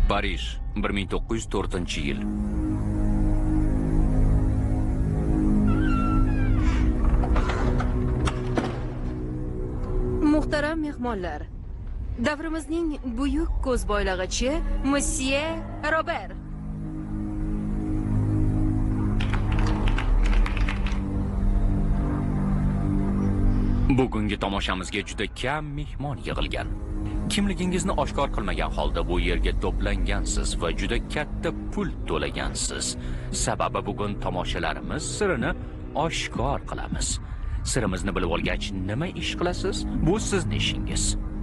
Parij, 1904-yil. Muhtaram mehmonlar, davrimizning buyuk ko'zboylag'ichi Monsieur Robert. Bugungi tomoshamizga juda kam mehmon yig'ilgan. Kimligingizni oshkor qilmagan holda bu yerga to'plangansiz va juda katta pul to'lagansiz. Sababi bugun tomoshalarimiz sirini oshkor qilamiz. Sirimizni bilib olgach, nima ish qilasiz? Bu sizning ishingiz.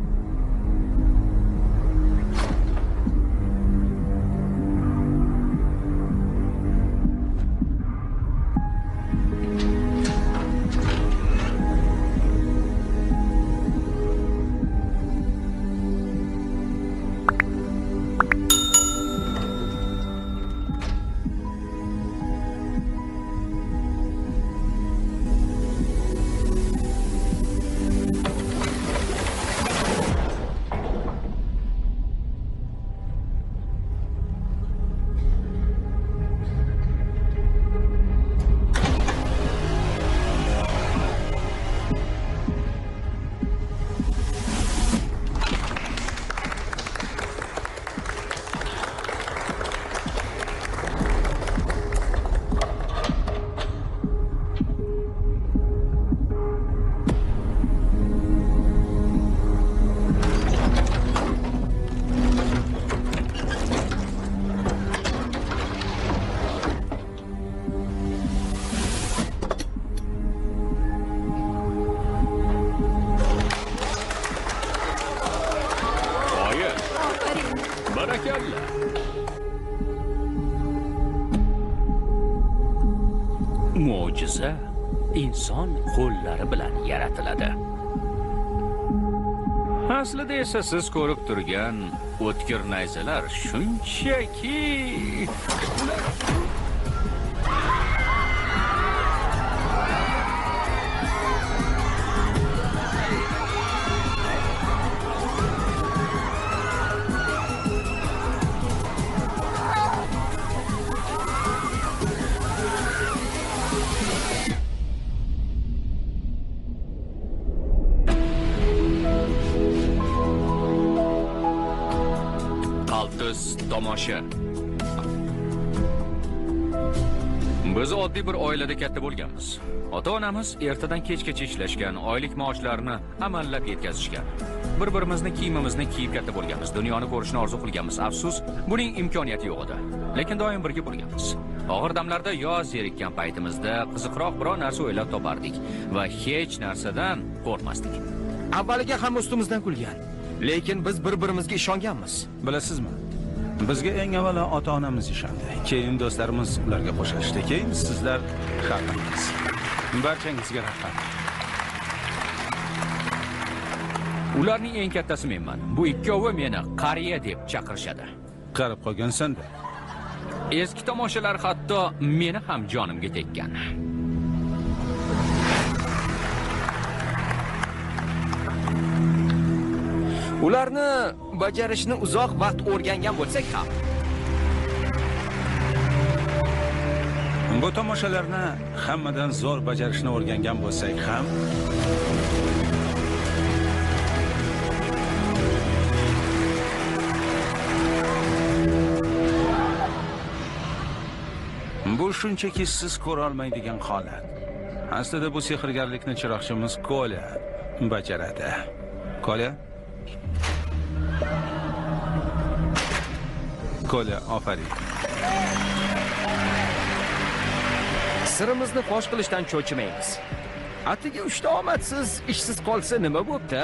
Mo'jiza inson qo'llari bilan yaratiladi. Aslida esa siz ko'rib turgan o'tkir nayzalar shunchaki tomosha. Biz oddiy bir oilada katta bo'lganmiz. Ota-onamiz ertadan kechgacha ishlashgan, oylik maoshlarini amallab yetkazishgan. Bir-birimizni kiyimimizni kiyib katta bo'lganmiz. Dunyoni ko'rishni orzu qilganmiz. Afsus, buning imkoniyati yo'q edi. Lekin doim birga bo'lganmiz. Og'ir damlarda yo zerikkan paytimizda qiziqroq biror narsa o'ylab topardik va hech narsadan qo'rqmasdik. Avvaliga ham ustimizdan kulgan, lekin biz bir-birimizga ishonganmiz. Bilasizmi? Bizga eng avvalo ota-onamiz ishondi. Keyin do'stlarimiz ularga qo'shilishdi. Keyin sizlar xalqingiz. Barchangizga rahmat. Ularning eng kattasi menman. Bu ikkovi meni qariya deb chaqirishadi. Qarib qolgansan-da. Eski tomoshalar hatto meni ham jonimga tekkan. Ularni bajarishni uzoq vaqt o'rgangan bo'lsak ham, bu tomoshalarni hammadan zo'r bajarishni o'rgangan bo'lsak ham, bu shunchaki siz ko'ra olmaydigan holat. Aslida bu sehrgarlikni chiroqchimiz Kolya bajaradi. Kolya? Kolya, ofarin. Sirimizni fosh qilishdan cho'chimaymiz. Atigi 3 ta omadsiz ishsiz qolsa nima bo'pti?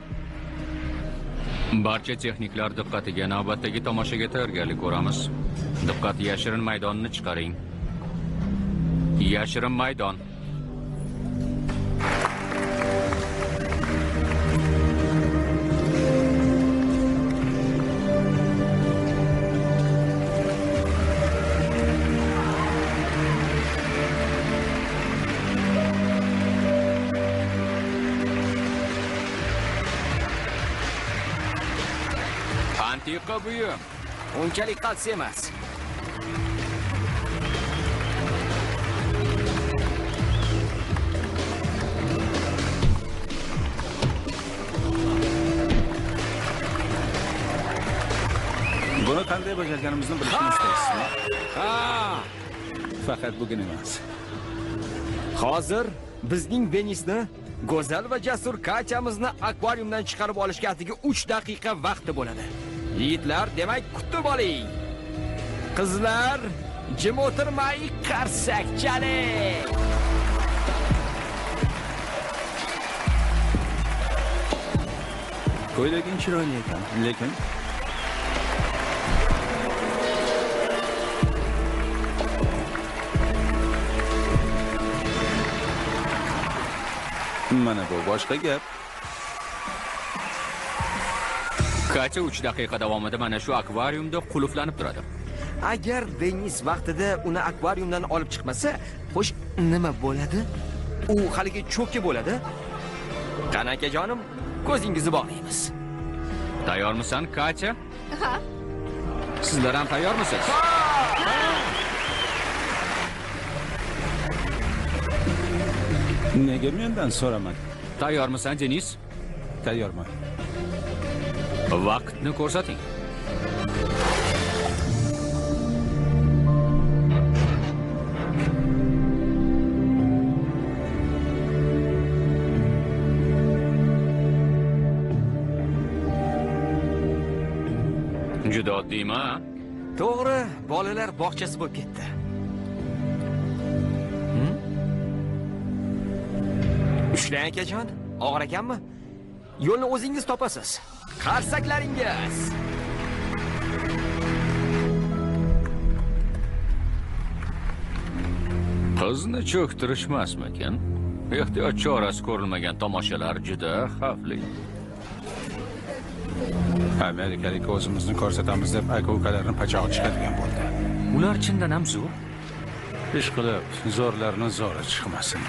Barcha texniklar diqqatiga, navbatdagi tomoshaga tayyorgarlik ko'ramiz. Diqqat, yashirin maydonni chiqaring. Yashirin maydon. Antiqa buyum. unchalik qaltis emas. Buni qanday bajarganimizni bilishni istaysizmi? Ha! Faqat bugun emas. Hozir bizning Denisni go'zal va jasur Katyamizni akvariumdan chiqarib olishga atigi 3 daqiqa vaqti bo'ladi. Yigitlar, demak kutib oling. Qizlar, jim o'tirmay qarsak chaling. Ko'ylaging chiroyli ekan, lekin mana bu boshqa gap. Katya 3 daqiqa davomida mana shu akvariumda qulflanib turadi. Agar Denis vaqtida uni akvariumdan olib chiqmasa, xo'sh, nima bo'ladi? U haligi cho'kka bo'ladi. Qani akajonim, ko'zingizni bog'laymiz. Tayyormisan, Katya? Ha, Sizlar ham tayyormisiz? Nega mendan so'raman? Tayyormisan, Denis? Tayyorman. Vaqtni ko'rsating. Juda oddiymi? To'g'ri, bolalar bog'chasi bo'lib ketdi. Ushlang akajon, og'ir ekanmi? Yo'lni o'zingiz topasiz. Qarsaklaringiz. Qizni cho'ktirishmasmikin? Ehtiyot chorasi ko'rilmagan tomoshalar juda xavfli. Amerikalik o'zimizni ko'rsatamiz deb aka-ukalarni pachog'i chiqadigan bo'ldi. Ular chindan ham zo'r. Ish qilib, zo'rlarni zo'ri chiqmasin.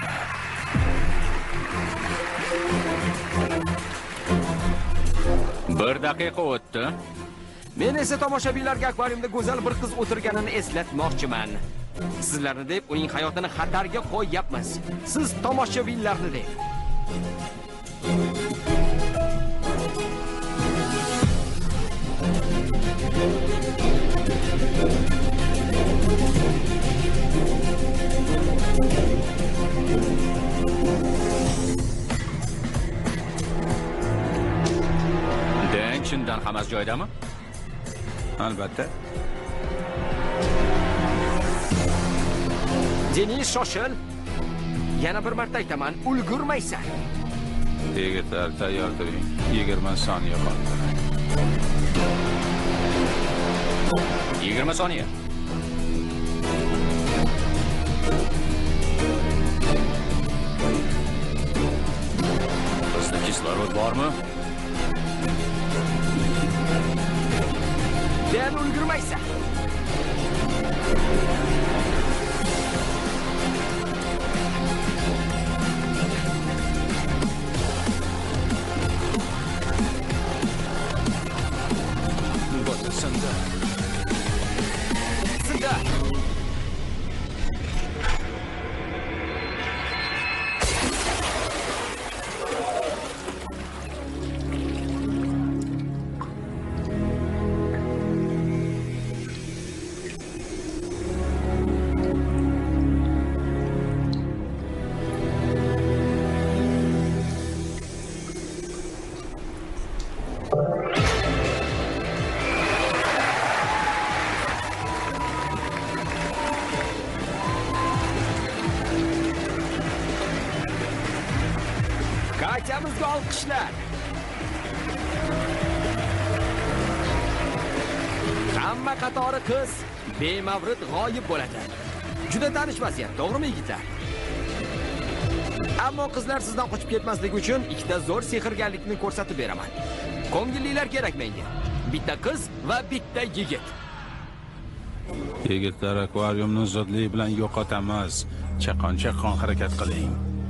Bir daqiqa o'tdi. Men esa tomoshabinlarga akvariumda go'zal bir qiz o'tirganini eslatmoqchiman. Sizlarni deb uning hayotini xatarga qo'yyapmiz. Siz tomoshabinlarni deb. Chindan hammasi joyidami? Albatta. Denis, shoshil. Yana bir marta aytaman, ulgurmaysan. Yigitlar, tayyor turing. 20 soniya qoldi. 20 soniya. Bizda kislorod bormi? Sen ulgurmaysan. Sinda. Katyamizga olqishlar. Hamma qatori qiz bemavrid g'oyib bo'ladi. Juda tanish vaziyat, to'g'rimi yigitlar? Ammo qizlar sizdan qochib ketmasligi uchun ikkita zo'r sehrgarlikni ko'rsatib beraman. Ko'ngillilar kerak menga. Bitta qiz va bitta yigit. Yigitlar, akvariumni zudlik bilan yo'qotamiz. Chaqon-chaqon harakat qiling.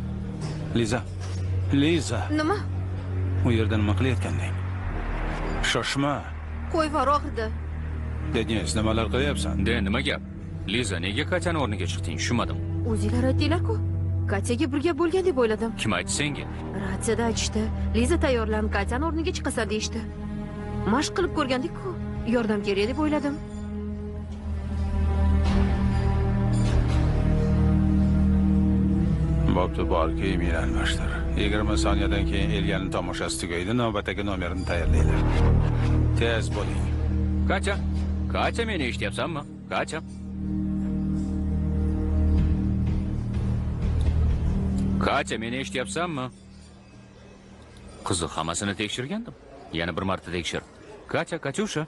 Liza. nima? U yerda nima qilayotganding? Shoshma. Qo'y var og'ridi. Denis, nimalar qilyapsan? De nima gap? Liza, nega Katyani o'rniga chiqding? Tushunmadim. O'zinglar aytdinglar-ku. Katyaga birga bo'lgan deb o'yladim. Kim aytdi senga? Ratsiyada aytishdi. Liza tayyorlanib Katyani o'rniga chiqasan deyishdi. Mashq qilib ko'rgandik-ku. Yordam kerak deb o'yladim. Bo'pti, bor, kiyimingni almashtir. 20 soniyadan keyin Elyaning tomoshasi tugaydi, navbatdagi nomerini tayyorlaylar. Tez bo'ling. Katya, Katya, meni eshityapsanmi? Katya. Katya, meni eshityapsanmi? Qiziq, hammasini tekshirgandim. Yana bir marta tekshir. Katya, Katyusha.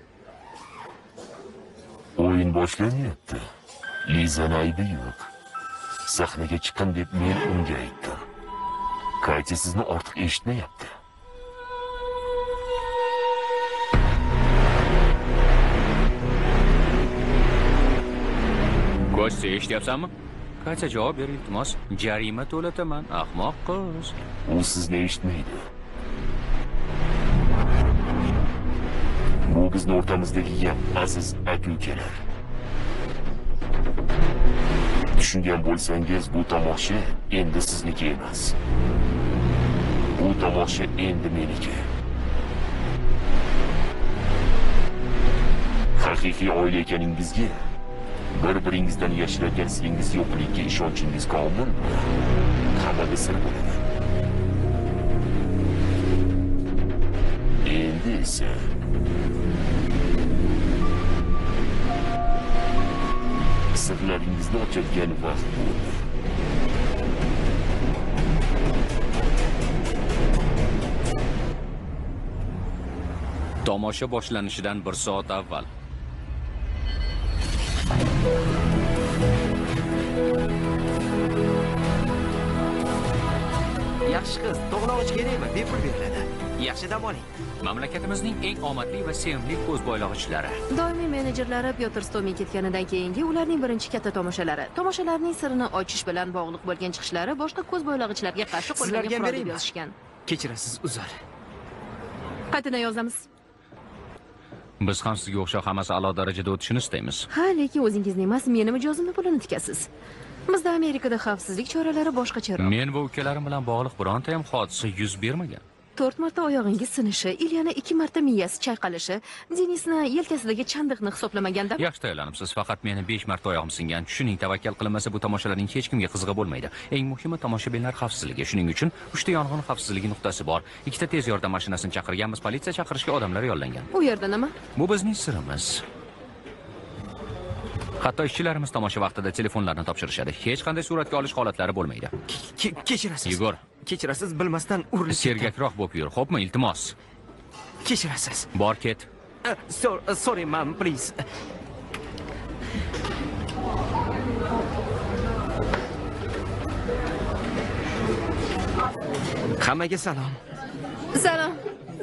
O'yin boshlanyapti. Lizani aybi yo'q. Sahnaga chiqin deb men unga aytdim. Katya sizni ortiq eshitmayapti. Kostya, eshityapsanmi? Katya, javob ber, iltimos. Jarima to'lataman, ahmoq qiz. U sizni eshitmaydi. Bu bizning o'rtamizdagi gap, aziz aka-ukalar. Tushungan bo'lsangiz, bu tomosha endi sizniki emas. Bu tomosha endi meniki. Haqiqiy oila ekaningizga, bir-biringizdan yashirgan siringiz yo'qligiga ishonchingiz komilmi? Hammaga sir bo'ladi. Endi esa sirlaringizni ochadigan vaqt bo'ldi. Tomosha boshlanishidan 1 soat avval. Yaxshi qiz, to'g'nog'ich kerakmi? Bepul beriladi. Yaxshi dam oling. Mamlakatimizning eng omadli va sevimli ko'zboylog'ichlari. Doimiy menejerlari Pyotr Stomin ketganidan keyingi ularning birinchi katta tomoshalari. Tomoshalarning sirini ochish bilan bog'liq bo'lgan chiqishlari boshqa ko'zboylog'ichlarga qarshi qo'llangan Sizlarga qurol deb beraymi? yozishgan. Kechirasiz, uzr. Qaytadan yozamiz. Biz ham sizga o'xshab hammasi a'lo darajada o'tishini istaymiz. Ha, lekin o'zingizning emas, meni mijozimni pulini tikasiz. Bizda Amerikada xavfsizlik choralari boshqacharoq. Men va ukalarim bilan bog'liq bironta ham hodisa yuz bermagan. 4 marta oyog'ingiz sinishi, Ilyana 2 marta miyasi chayqalishi, Denisni yelkasidagi chandiqni hisoblamaganda Yaxshi tayyorlanibsiz. Faqat meni 5 marta oyog'im singan. Shuning tavakkal qilinmasa bu tomoshalarning hech kimga qizig'i bo'lmaydi. Eng muhimi tomoshabinlar xavfsizligi. Shuning uchun 3 ta yong'in xavfsizligi nuqtasi bor. 2 ta tez yordam mashinasini chaqirganmiz, politsiya chaqirishga odamlar yollangan. u yerda nima? Bu bizning sirimiz. Hatto ishchilarimiz tomosha vaqtida telefonlarni topshirishadi. Hech qanday suratga olish holatlari bo'lmaydi. Kechirasiz. Yegor, Kechirasiz, bilmasdan urilib ketdim. sergakroq bo'lib yur, xo'pmi? Iltimos. Kechirasiz. Bor ket. Sorry, ma'am, please. Hammaga salom. Salom.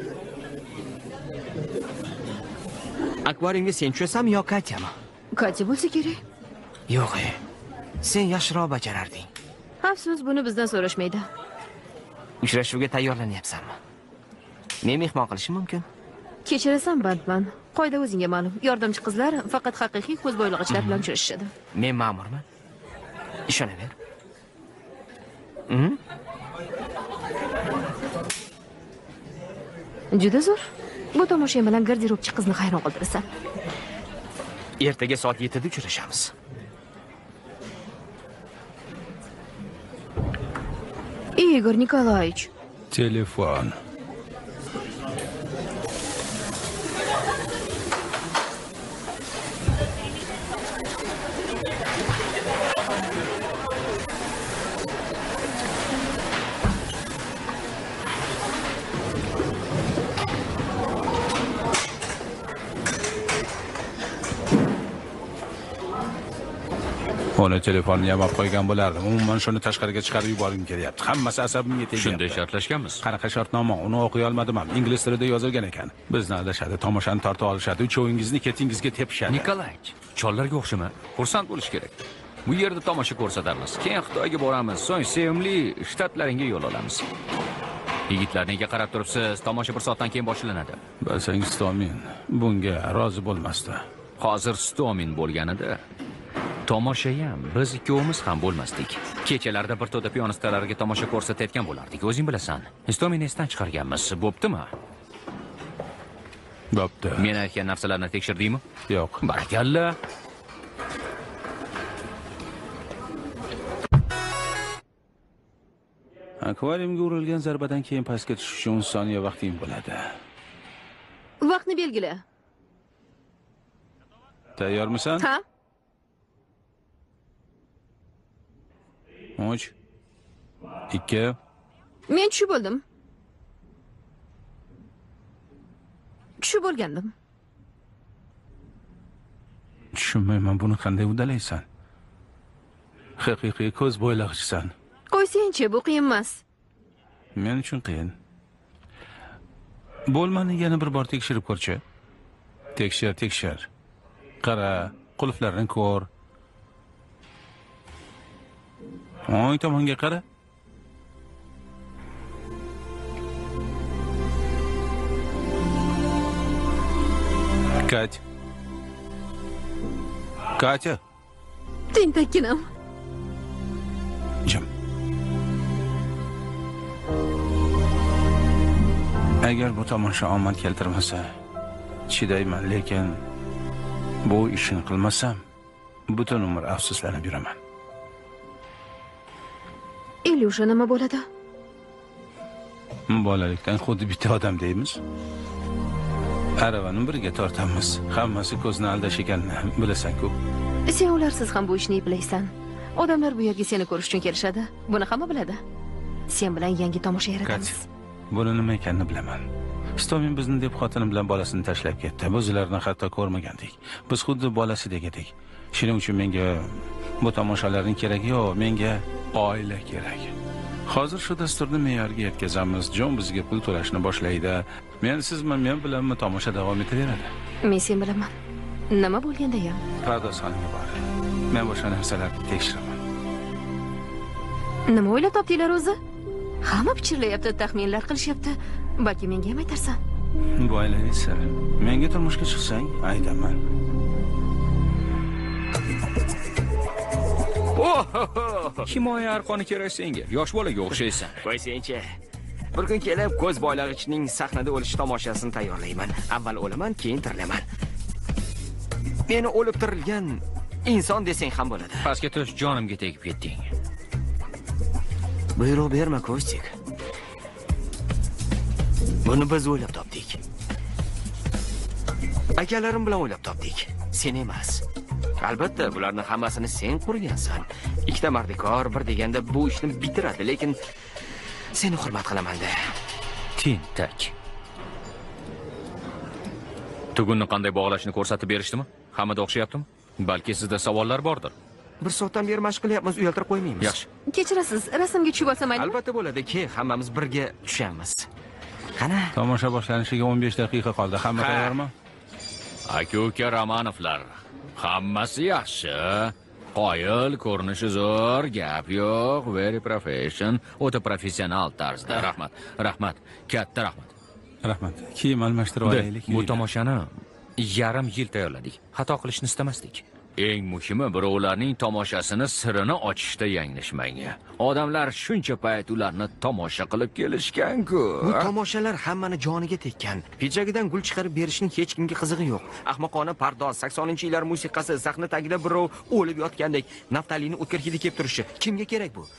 Akvariumga sen tushasanmi yo Katyami? Katya bo'lsa kerak. Yo'q, sen yaxshiroq bajararding. Afsus, buni bizdan so'rashmaydi. Uchrashuvga tayyorlanyapsanmi? Men mehmon qilishim mumkin. Kechirasan, bandman. Qoida o'zingga ma'lum. Yordamchi qizlar faqat haqiqiy ko'zboylog'ichlar bilan uchrashishadi. Men ma'murman. Ishonaver. Juda zo'r. Bu tomosha bilan garderobchi qizni hayron qoldirasan. Ertaga soat 7 da uchrashamiz. Igor Nikolaevich. Telefon. Uni telefonni yamab qo'ygan bo'lardim. Umuman shuni tashqariga chiqarib yuborgim kelyapti. Hammasi asabimga tegyapti. Shunday shartlashganmiz. Qanaqa shartnoma? Uni o'qiy olmadim ham. Ingliz tilida yozilgan ekan. Bizni aldashadi, tomoshani tortib olishadi, uchovingizni ketingizga tepishadi. Nikolaych, chollarga o'xshama. Xursand bo'lish kerak. Bu yerda tomosha ko'rsatamiz. Keyin Xitoyga boramiz, so'ng sevimli shtatlaringga yo'l olamiz. Yigitlar nega qarab turibsiz? Tomosha 1 soatdan keyin boshlanadi. Bilsangiz Stomin bunga rozi bo'lmasdi. Hozir Stomin bo'lganida tomoshayam biz ikkovimiz ham bo'lmasdik. Kechalarda bir to'da pionistalarga tomosha ko'rsatayotgan bo'lardik. O'zing bilasan. Stomin esdan chiqarganmiz. Bo'ptimi? Bo'pti. Men aytgan narsalarni tekshirdingmi? Yo'q. Barakalla. Akvariumga urilgan zarbadan keyin pastga tushish uchun soniya vaqting bo'ladi. Vaqtni belgila. Tayyormisan? Ha? 3 2 Men tushib bo'ldim. Tushib bo'lgandim. Tushunmayman, buni qanday uddalaysan? Haqiqiy ko'z bo'ylag'ichsan. Qo'ysang-chi, bu qiyin emas. Men uchun qiyin. Bo'lmani yana bir bor tekshirib ko'rchi. Tekshir. Qara, qulflarni ko'r. O'ng tomonga qara. Katya. Tentakkinam. Jim. Agar bu tomosha omad keltirmasa, chidayman, lekin bu ishni qilmasam, butun umr afsuslanib yuraman. Ilyusha nima bo'ladi? Bolalikdan xuddi bitta odam deymiz. Aravani birga tortamiz. Hammasi ko'zni aldash ekanini bilasan-ku. Sen ularsiz ham bu ishni eplaysan. Odamlar bu yerga seni ko'rish uchun kelishadi. Buni hamma biladi. Sen bilan yangi tomosha yaratamiz. Buni nima ekanini bilaman. Stomin bizni deb xotini bilan bolasini tashlab ketdi. Biz ularni hatto ko'rmagandik. Biz xuddi bolasidek edik. Shuning uchun menga bu tomoshalarning keragi yo'q, menga oila kerak. Hozir shu dasturni me'yorga yetkazamiz. Jon bizga pul to'lashni boshlaydi. Men bilanmi tomosha davom etaveradi. Men sen bilaman. Nima bo'lganda ham. Pardozxonaga bor. Men boshqa narsalarni tekshiraman. Nima o'ylab topdinglar o'zi? Hamma pichirlayapti, taxminlar qilishyapti. Balki menga ham aytarsan. Bu oilaviy sir. Menga turmushga chiqsang, aytaman. Himoya arqoni kerak senga. Yosh bolaga o'xshaysan. Qo'ysangchi. Bir kun kelib ko'z boylag'ichning sahnada o'lish tomoshasini tayyorlayman. Avval o'laman, keyin tirilaman. Meni o'lib tirilgan inson desang ham bo'ladi. Pastga tush, jonimga tegib ketding. Buyruq berma, Kostik. Buni biz o'ylab topdik. Akalarim bilan o'ylab topdik. Sen emas. Albatta, bularning hammasini sen qurgansan. Ikkita mardikor bir deganda bu ishni bitiradi, lekin seni hurmat qilaman-da. Tentak. Tugunni qanday bog'lashni ko'rsatib berishdimi? Hammada o'xshayaptimi? Balki sizda savollar bordir. 1 soatdan beri mashq qilyapmiz, uyaltirib qo'ymaymiz. Yaxshi. Kechirasiz, rasmga tushib olsam maylimi? Albatta bo'ladi, hammamiz birga tushamiz. Qani? Tomosha boshlanishiga 15 daqiqa qoldi. Hamma tayyormi? Aka-uka Romanovlar. Hammasi yaxshi. Qoyil, ko'rinishi zo'r, gap yo'q, very profession, o'ta professional tarzda. Rahmat. Katta rahmat. Rahmat. Kiyim almashtirib olaylik. Bu tomoshani yarim yil tayyorladik. Xato qilishni istamasdik. Eng muhimi, birovlarning tomoshasini sirini ochishda yanglishmang. Odamlar shuncha payt ularni tomosha qilib kelishgan-ku. Bu tomoshalar hammani joniga tekkan. Pijagidan gul chiqarib berishning hech kimga qizig'i yo'q. Ahmoqona pardoz, 80-yillar musiqasi, sahna tagida birov o'lib yotgandek naftalini o'tkir hidi kelib turishi kimga kerak bu?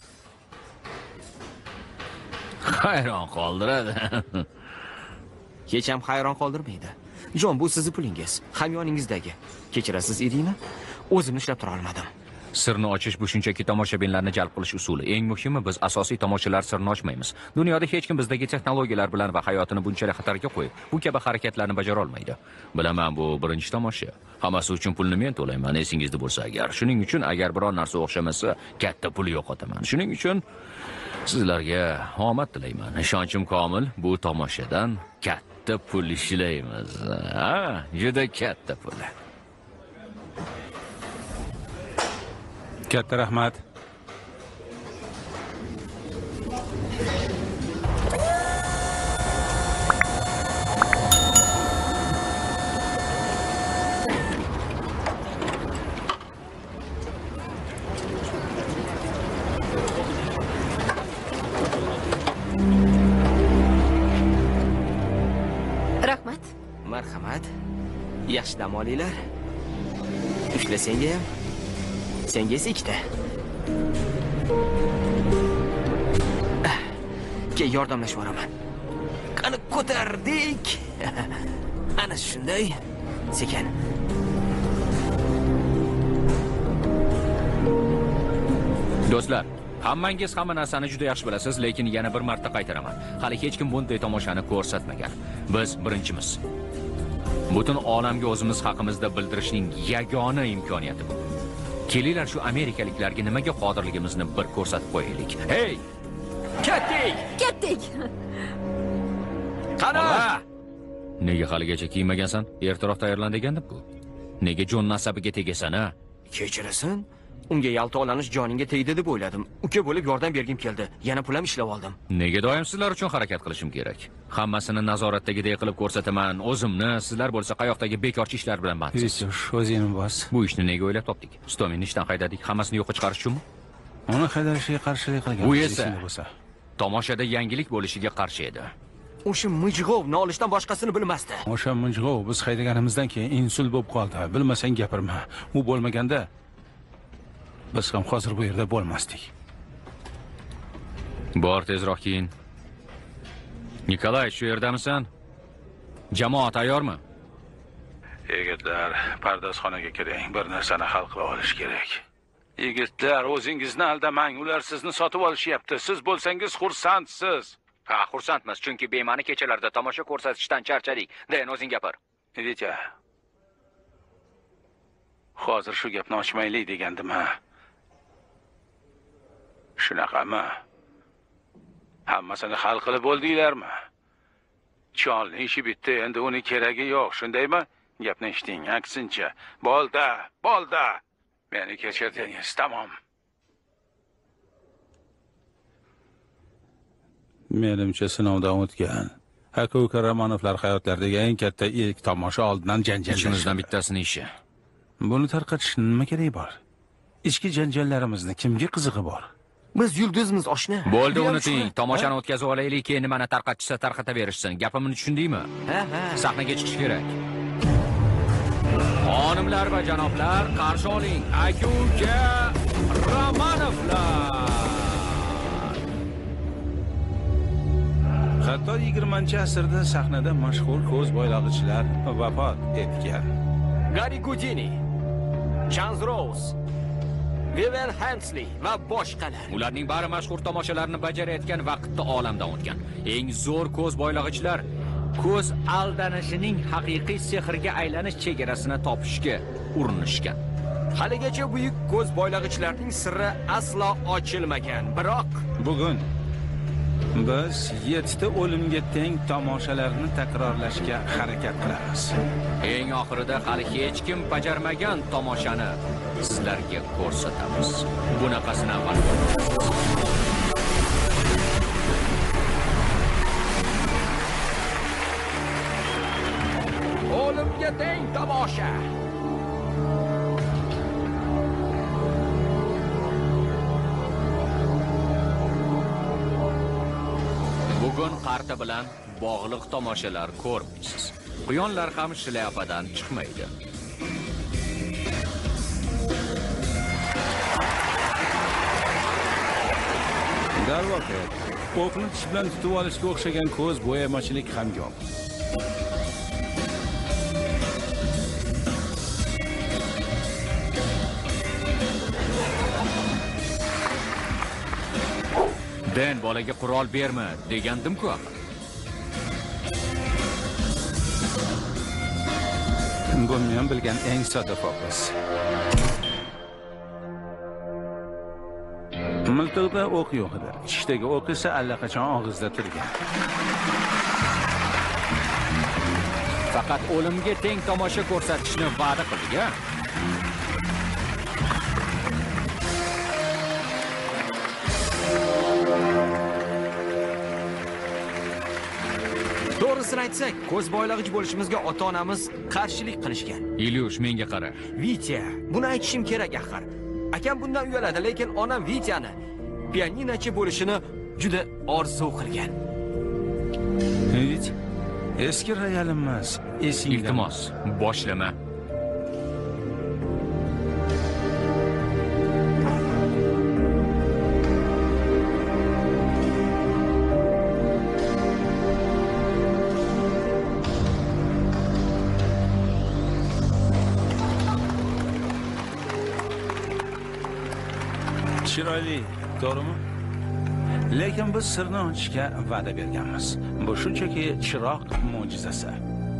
Hayron qoldiradi. Hech ham hayron qoldirmaydi. Jon, bu sizning pulingiz, hamyoningizdagi. Kechirasiz edingmi? O'zimni ushlab tura olmadim. Sirni ochish bu shunchaki tomoshabinlarni jalb qilish usuli. Eng muhimi, biz asosiy tomoshalar sirini ochmaymiz. Dunyoda hech kim bizdagi texnologiyalar bilan va hayotini bunchalik xatarga qo'yib, bu kabi harakatlarni bajara olmaydi. Bilaman, bu birinchi tomosha. Hammasi uchun pulni men to'layman, esingizda bo'lsa agar. Shuning uchun agar biror narsa o'xshamasa, katta pul yo'qotaman. Shuning uchun sizlarga omad tilayman. Ishonchim komil, bu tomoshadan katta pul ishlaymiz. Juda katta pul. Katta rahmat. Yaxshi dam olinglar. Ushla senga ham. Senga esa ikkita. Ke yordamlashib boraman. Qani ko'tardik. Ana shunday. Sekin. Do'stlar, hammangiz hamma narsani juda yaxshi bilasiz, lekin yana bir marta qaytaraman. Hali hech kim bunday tomoshani ko'rsatmagan. Biz birinchimiz. Butun olamga o'zimiz haqimizda bildirishning yagona imkoniyati bu. Kelinglar shu amerikaliklarga nimaga qodirligimizni bir ko'rsatib qo'yaylik. Hey! Ketdik! Ketdik. Qani? Nega haligacha kiymagansan? Ertaroq tayyorlan degandim-ku. Nega Jon nasabiga tegasan-a? Kechirasin. Unga yalta olanish joningga tegdi deb o'yladim. Uka bo'lib yordam bergim keldi. Yana pul ham ishlab oldim. Nega doim sizlar uchun harakat qilishim kerak? Hammasini nazoratdagidek qilib ko'rsataman. O'zimni, sizlar bo'lsa qayoqdagi bekorchi ishlar bilan bandsiz. O'zingni bos. Bu ishni nega o'ylab topdik? Stominni ishdan haydadik, hammasini yo'qqa chiqarish uchunmi? Uni haydashiga qarshilik qilgan. Bu esa tomoshada yangilik bo'lishiga qarshi edi. O'sha mijg'ovni olishdan boshqasini bilmasdi. O'sha mijg'ov biz haydaganimizdan keyin insult bo'lib qoldi. Bilmasang gapirma. U bo'lmaganda biz ham hozir bu yerda bo'lmasdik. Bor tezroq keyin. Nikolay, shu yerdamisan? Jamoat tayyormi? Yigitlar, pardozxonaga kiring. Bir narsani hal qila olish kerak. Yigitlar, o'zingizni aldamang. Ular sizni sotib olishyapti. Siz bo'lsangiz xursandsiz. Ha, xursandmiz, chunki bema'ni kechalarda tomosha ko'rsatishdan charchadik. Dayan, o'zing gapir. Vitya. Hozir shu gapni ochmaylik degandim-ha. Shunaqami? Hammasini hal qilib bo'ldinglarmi? Cholning ishi bitdi, endi uni keragi yo'q, shundaymi? Gapni eshiting, aksincha. Bolda. Meni kechirdingiz, tamom. Menimcha sinovdan o'tgan. Aka-uka Romanovlar hayotlaridagi eng katta ilk tomosha oldidan janjal. Ichimizdan bittasini ishi. Buni tarqatish nima keragi bor? Ichki janjallarimizni kimga qizig'i bor? Biz yulduzmiz oshna. Bo'ldi, unuting. Tomoshani o'tkazib olaylik, keyin nimani tarqatishsa tarqataverishsin. Gapimni tushundingmi? Ha. Sahnaga chiqish kerak. Xonimlar va janoblar, qarshi oling. Aka-uka Romanovlar. Hatto 20-asrda sahnada mashhur ko'z bo'ylog'ichilar vafot etgan. Gary Gudini, Charles Rose, Vivian Hensley va boshqalar. Ularning bari mashhur tomoshalarni bajarayotgan vaqtda olamdan o'tgan. Eng zo'r ko'z bo'ylog'ichilar ko'z aldanishining haqiqiy sehrga aylanish chegarasini topishga urinishgan. Haligacha buyuk ko'z bo'ylog'ichlarning sirri aslo ochilmagan. Biroq bugun biz 7 ta o'limga teng tomoshalarni takrorlashga harakat qilamiz. Eng oxirida hali hech kim bajarmagan tomoshani sizlarga ko'rsatamiz. Bunaqasini avval o'limga teng tomosha. bugun qarta bilan bog'liq tomoshalar ko'rmaysiz. Quyonlar ham shlyapadan chiqmaydi. Darvoqe, o'qni tish bilan tutib olishga o'xshagan ko'z bo'yamachilik ham yo'q. Den bolaga qurol berma degandim-ku axir. Bu men bilgan eng sodda fokus. Miltiqda o'q yo'q edi. Tishdagi o'q esa allaqachon og'izda turgan. Faqat o'limga teng tomosha ko'rsatishni va'da qildik-a? To'g'risini aytsak, ko'z bo'ylog'ich bo'lishimizga ota-onamiz qarshilik qilishgan. Ilyush, menga qara. Vitya, buni aytishim kerak axir. Akam bundan uyaladi, lekin onam Vityani pianinochi bo'lishini juda orzu qilgan. Vit, Eski royalimiz esingda. Iltimos, boshlama. Chiroyli, to'g'rimi? Lekin biz sirni ochishga va'da berganmiz. Bu shunchaki chiroq mo'jizasi.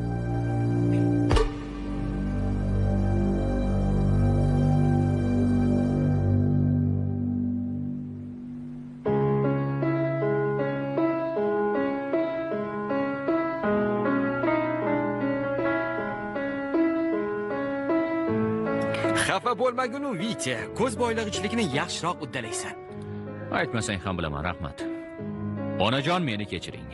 Xafa bo'lmagin-u, Vitya. Ko'z boylag'ichlikni yaxshiroq uddalaysan. Aytmasang ham bilaman, rahmat. Onajon, meni kechiring.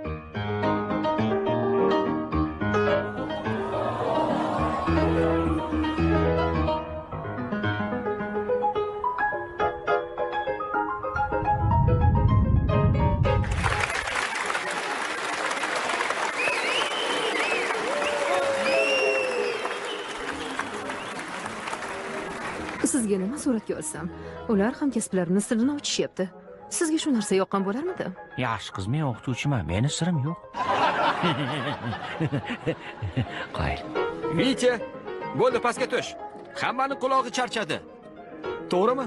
Sizga nima suratga olsam? Ular hamkasblarini sirini ochishyapti. Sizga shu narsa yoqqan bo'larmidi? Yaxshi qiz, men o'qituvchiman, meni sirim yo'q. Qayl. Vitya, bo'ldi, pastga tush. Hammani qulog'i charchadi. To'g'rimi?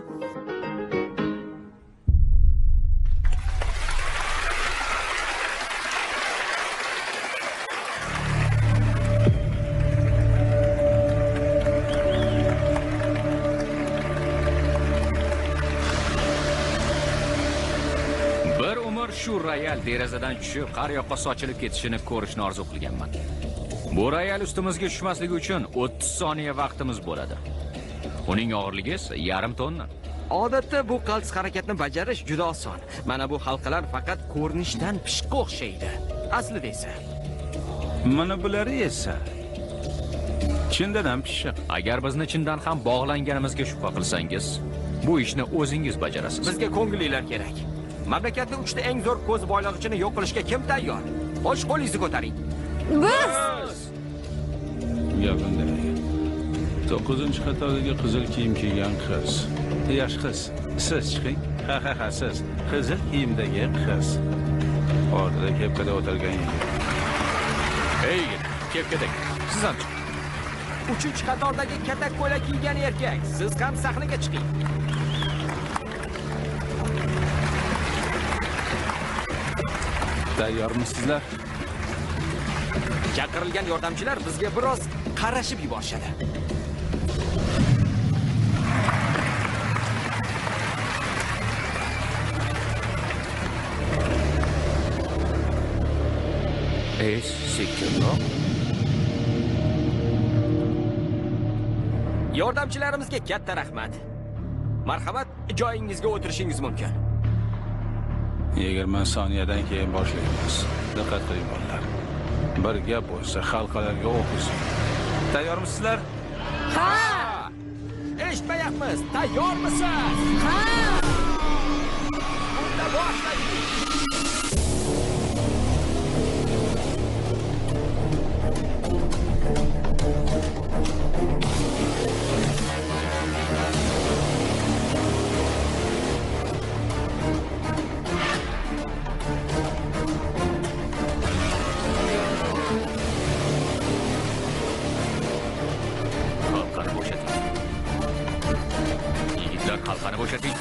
Shu royal derazadan tushib, har yoqqa sochilib ketishini ko'rishni orzu qilganman. Bu royal ustimizga tushmasligi uchun 30 soniya vaqtimiz bo'ladi. Uning og'irligi esa yarim tonna. Odatda bu qaltis harakatni bajarish juda oson. Mana bu halqalar faqat ko'rinishdan pishqi o'xshaydi. Aslida esa Mana bulari esa chindan ham pishiq. Agar bizni chindan ham bog'langanimizga shubha qilsangiz, bu ishni o'zingiz bajarasiz. Bizga ko'ngillilar kerak. Mamlakatda 3 ta eng zo'r ko'z boylag'ichini yo'q qilishga kim tayyor? Qo'sh qo'lingizni ko'taring. Biz! Gapinday. 9-qatordagi qizil kiyim kiygan qiz. Yosh qiz, siz chiqing. Ha, siz. Qizil kiyimdagi qiz. Orada kepkada o'tirgan yigit. Ey yigit, kepkadagi. Siz ham chiqing. 3-qatordagi katak ko'ylak kiygan erkak, siz ham sahnaga chiqing. Tayyormisizlar? Chaqirilgan yordamchilar bizga biroz qarashib yuborishadi. Sekinroq. Yordamchilarimizga katta rahmat. Marhamat, joyingizga o'tirishingiz mumkin. 20 soniyadan keyin boshlaymiz. Diqqat qiling bolalar. Bir gap bo'lsa, xalqalarga o'qisin. Tayyormisizlar? Ha! Eshitmayapmiz. Tayyormisiz? Ha! Unda boshlaymiz. Xalqani bo'shating.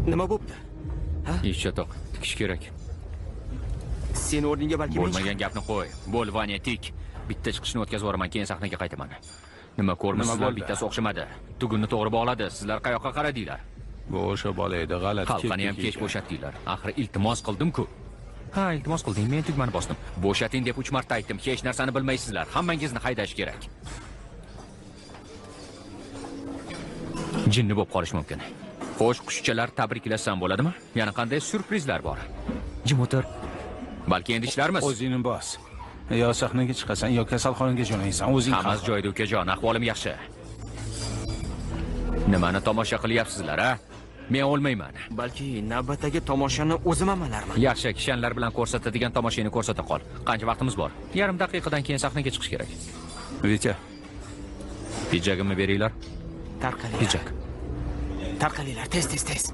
Nima bo'pti? Ish chatoq tikish kerak. Sen o'rningga balki men Bo'lmagan gapni qo'y. Bo'l Vanya tik. Bitta chiqishni o'tkazib yuboraman, keyin sahnaga qaytaman. Nima ko'rmisizlar, bo'ldi? bittasi o'xshamadi. Tugunni to'g'ri bog'ladi. Sizlar qayoqqa qaradinglar? Bu o'sha bola edi, g'alati. Xalqani ham kech bo'shatdinglar. Axir iltimos qildim-ku. Ha, iltimos qilding, men tugmani bosdim. Bo'shating deb 3 marta aytdim. Hech narsani bilmaysizlar. Hammangizni haydash kerak. Jinni bo'lib qolish mumkin. Xo'sh, qushchalar tabriklasam bo'ladimi? Yana qanday syurprizlar bor? Jim o'tir. Balki endi ishlarmiz. O'zingni bos. Yo sahnaga chiqasan, yo kasalxonaga jo'naysan. O'zing Hammasi joyida ukajon, ahvolim yaxshi. Nimani tomosha qilyapsizlar, ha? Men o'lmayman. balki navbatdagi tomoshani o'zim amalarman. Yaxshi, kishanlar bilan ko'rsatadigan tomoshani ko'rsata qol. Qancha vaqtimiz bor? Yarim daqiqadan keyin sahnaga chiqish kerak. Vitya, Pijagimni beringlar. Tarqalinglar. Pijak. Tarqalinglar, tez.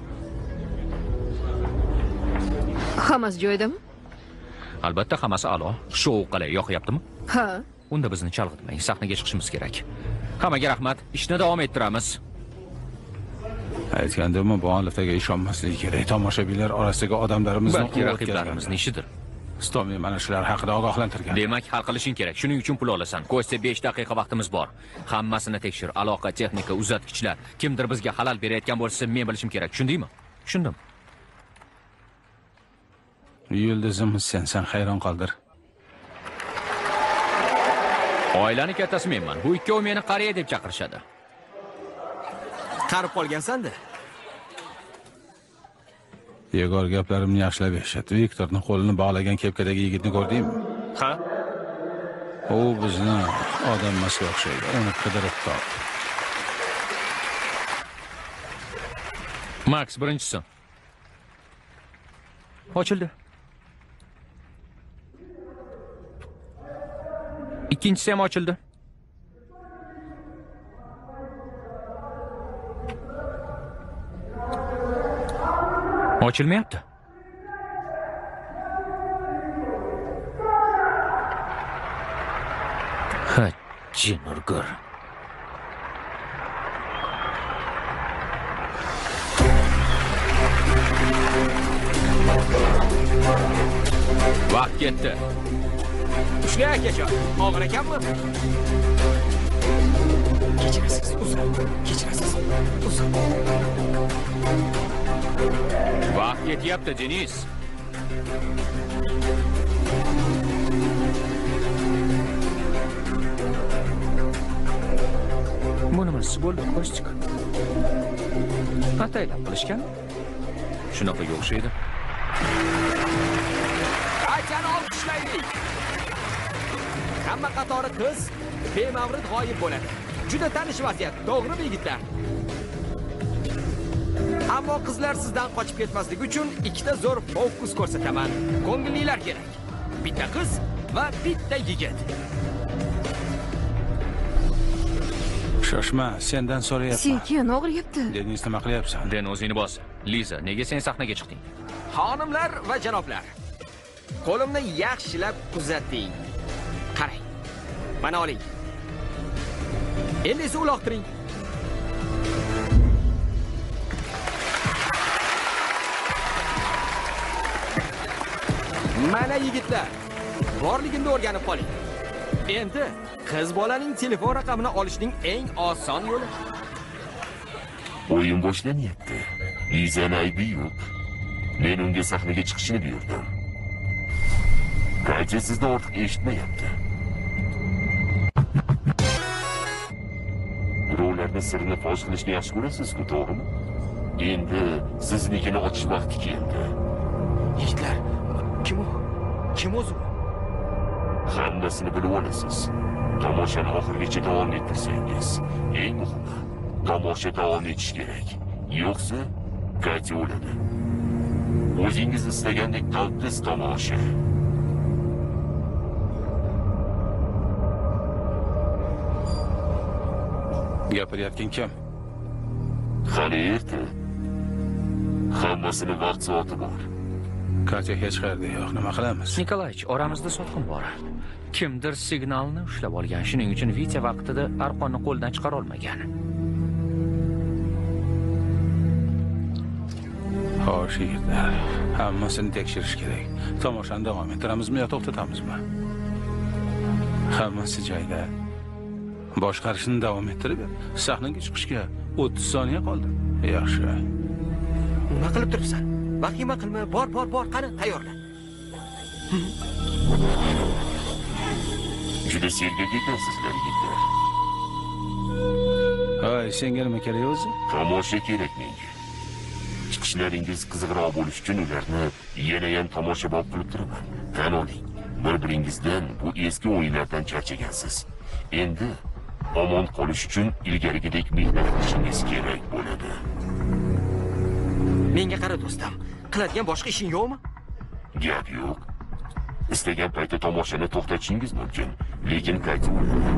Hammasi joyidami? Albatta hammasi a'lo. Shou qalay yoqyaptimi? Ha. Unda bizni chalg'itmang, sahnaga chiqishimiz kerak. Hammaga rahmat. Ishni davom ettiramiz. aytgandimmi, bu oliftaga ishonmaslik kerak. Tomoshabinlar orasidagi odamlarimizni Balki raqiblarimizning ishidir. Stomi mana shular haqida ogohlantirgan. Demak, hal qilishing kerak. Shuning uchun pul olasan. Ko'sta 5 daqiqa vaqtimiz bor. Hammasini tekshir. Aloqa, texnika, uzatgichlar. Kimdir bizga halal berayotgan bo'lsa, men bilishim kerak. Tushundingmi? Tushundim. Yulduzimiz sen hayron qoldir. Oilani kattasi menman. Bu ikkov meni qariya deb chaqirishadi. Qarib qolgansan-da. Yegor gaplarimni yaxshilab eshit. Viktorning qo'lini bog'lagan kepkadagi yigitni ko'rdingmi? Ha? U bizni odam emasga o'xshaydi. Uni qidirib top. Max birinchisi. Ochildi. Ikkinchisi ham ochildi. Ochilmayapti. Ha, jinurgur. Vaqt ketdi. Shunday akajon, og'ir ekanmi? Kechirasiz, uzr. Kechirasiz. Uzr. Vaqt ketyapti, Denis. Bu nimasi bo'ldi, Kostik? Ataylab qilishgan? Shunaqa o'xshaydi. Qachani olqishlaylik. Hamma qatori qiz bemavrid g'oyib bo'ladi. Juda tanish vaziyat, to'g'rimi yigitlar? Ammo qizlar sizdan qochib ketmasligi uchun ikkita zo'r fokus ko'rsataman. Ko'ngillilar kerak. Bitta qiz va bitta yigit. Shoshma, sendan so'rayapman. Sekin og'riyapti. Denis nima qilyapsan? Den o'zingni bos. Liza, nega sen sahnaga chiqding? Xonimlar va janoblar, qo'limni yaxshilab kuzating. Qarang. Mana oling. Endi esa uloqtiring. Mana yigitlar, borligimni o'rganib qoling. Endi qiz bolaning telefon raqamini olishning eng oson yo'li. O'yin boshlanyapti. Lizani aybi yo'q. Men unga sahnaga chiqishini buyurdim. Katya sizni ortiq eshitmayapti. Birovlarning sirini fosh qilishni yaxshi ko'rasiz-ku, to'g'rimi? Endi siznikini ochish vaqti keldi. Yigitlar, kim u? Kim o'zi? Hammasini bilib olasiz. Tomoshani oxirigacha davom ettirsangiz, eng muhimi, tomosha davom etishi kerak. Yo'qsa, Katya o'ladi. O'zingiz istagandek qalbsiz tomosha. Gapirayotgan kim? Hali erta. Hammasini vaqt soati bor. Katya hech qayerda yo'q. Nima qilamiz? Nikolaych, oramizda sotqin bor. Kimdir signalni ushlab olgan. Shuning uchun Vitya vaqtida arqonni qo'ldan chiqara olmagan. Xo'sh, yigitlar, hammasini tekshirish kerak. Tomoshani davom ettiramizmi yo to'xtatamizmi? Hammasi joyida. Boshqarishni davom ettirib, sahnaga chiqishga 30 soniya qoldi. Yaxshi. Nima qilib turibsan? Vahima qilma, bor, qani, tayyorla. Juda sergak ekansizlar yigitlar. Hoy, senga nima kerak o'zi? Tomosha kerak menga. Chiqishlaringiz qiziqroq bo'lish uchun ularni yana ham tomoshabob qilib turaman. Tan oling, bir-biringizdan bu eski o'yinlardan charchagansiz. Endi omon qolish uchun ilgarigidek mehnat qilishingiz kerak bo'ladi. Menga qara do'stim, qiladigan boshqa ishing yo'qmi? Gap yo'q. Istagan paytda tomoshani to'xtatishingiz mumkin, lekin qaytib o'ladi.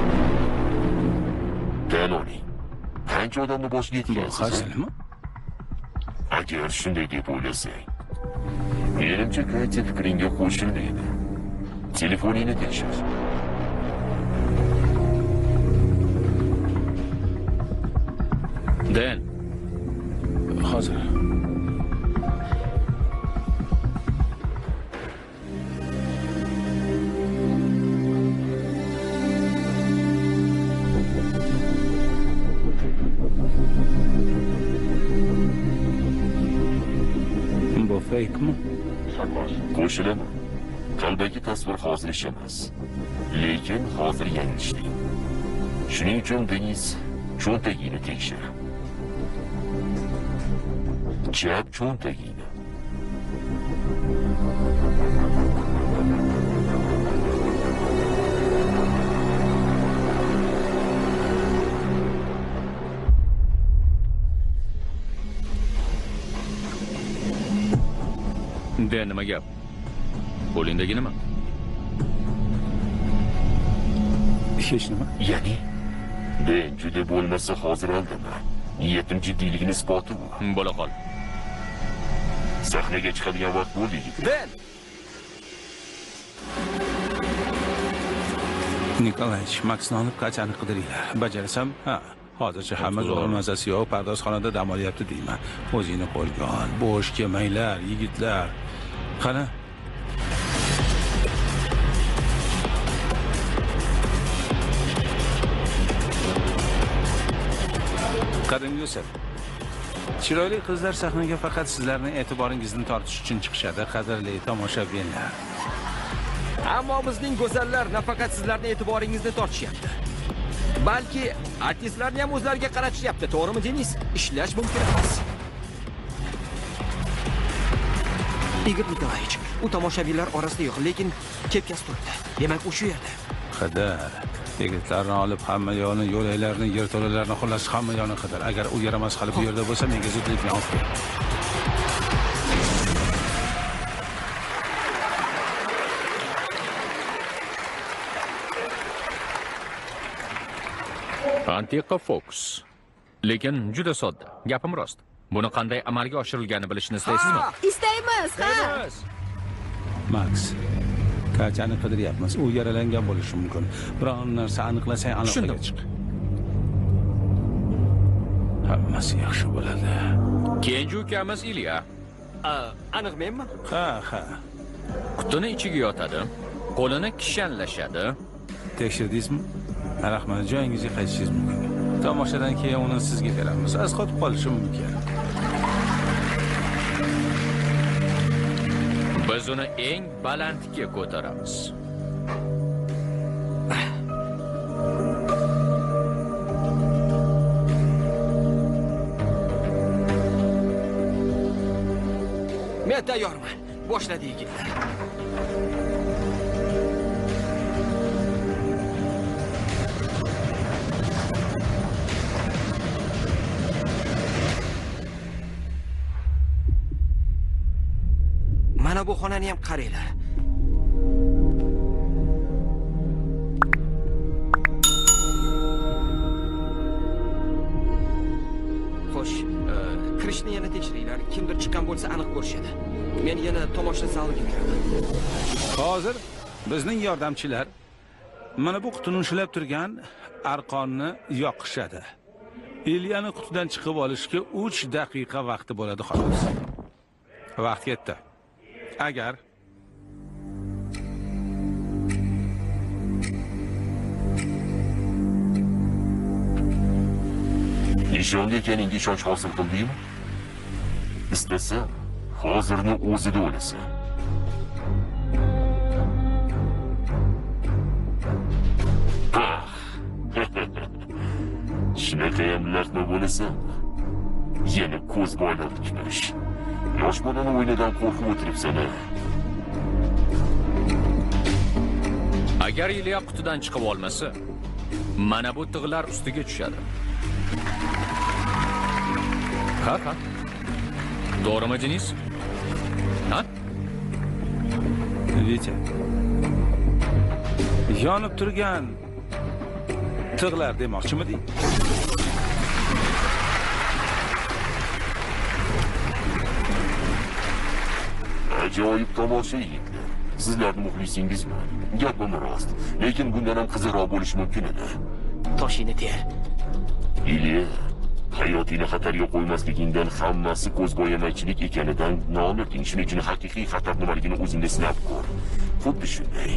Tan oling, qancha odamni boshiga yetgansiz? Hasilmi? Agar shunday deb o'ylasang, menimcha Katya fikringga qo'shilmaydi. Telefoningni tekshir. Den, Hozir. Bu fake'mi? Qo'shilaman. Qalbaki tasvir hozir ish emas. Lekin hozir yanglishdik. Shuning uchun Deniz cho'ntagini tekshir. Chap cho'ntagini. Den nima gap? Qo'lingdagi nima? Hech nima. Ya'ni Ben juda bo'lmasa hozir aldimi? Niyatim jiddiyligini isboti bu. Bo'la qol. Sahnaga chiqadigan vaqt bo'ldi yigit. Ben, Nikolayich, Maksni olib qachani qidiringlar. Bajarsam, ha, hozircha hamma zo'r mazasi yo'q, pardozxonada dam olyapti deyman. O'zingni qo'lga ol, bo'sh kelmanglar, yigitlar. Qani? Qadim Yusuf. Chiroyli qizlar sahnaga faqat sizlarning e'tiboringizni tortish uchun chiqishadi, qadrli tomoshabinlar. ammo bizning go'zallar nafaqat sizlarning e'tiboringizni tortishyapti. Balki artistlarni ham o'zlariga qaratishyapti, to'g'rimi Deniz? Ishlash mumkin emas. Igor Nikolayich, u tomoshabinlar orasida yo'q, lekin kepkasi turibdi. Demak, u shu yerda. Qadar. Yigitlarni olib hamma yo'lni, yo'laylarni, yerto'lalarni, xullas hamma yo'lni qadar. Agar u yaramas hali bu yerda bo'lsa, menga zudlik bilan olib kel. Antiqa Fox. Lekin juda sodda. Gapim rost. Buni qanday amalga oshirilganini bilishni istaysizmi? Istaymiz, ha. Max, Katyani qidiryapmiz. U yaralangan bo'lishi mumkin. Biron narsa aniqlasang aniqlaga chiq. Hammasi yaxshi bo'ladi. Kenji ukamiz Ilya. Aniq menmi? Ha. Qutini ichiga yotadi, qo'lini kishanlashadi. Tekshirdingizmi? Rahmat, joyingizga qaytishingiz mumkin. Tomoshadan keyin uni sizga beramiz. Az qotib qolishi mumkin. Biz uni eng balandga ko'taramiz. Men tayyorman. Boshladi yigitlar. Mana bu xonani ham qaranglar. Xo'sh, kirishni yana tekshiringlar. Kimdir chiqqan bo'lsa aniq ko'rishadi. Men yana tomosha zaliga kiraman. Hozir bizning yordamchilar mana bu qutini ushlab turgan arqonni yoqishadi. Ilyani qutidan chiqib olishga 3 daqiqa vaqti bo'ladi xolos. Vaqt ketdi. Agar Eshonga ekaningga ishonch hosil qildingmi? Istasa, hozirni o'zida o'lasan. Shunaqayam laqma bo'lasan. Yana ko'z boylarlikmish. Yosh bolani o'ynadan qo'rqib o'tiribsan. Agar Iliya qutidan chiqib olmasa, mana bu tig'lar ustiga tushadi. Ha? To'g'rimi, Deniz? Ha? Vita. Yonib turgan tig'lar demoqchimiding? Ajoyib tomosha yigitlar. Sizlarning muxlisingizmi? Gapim rost, lekin bundan ham qiziqroq bo'lishi mumkin edi. Toshini ter. Iliya, hayotini xatarga qo'ymasligingdan hammasi ko'zbo'yamaychilik ekanidan nomirding. Shuning uchun haqiqiy xatar nimaligini o'zingda sinab ko'r. Xuddi shunday.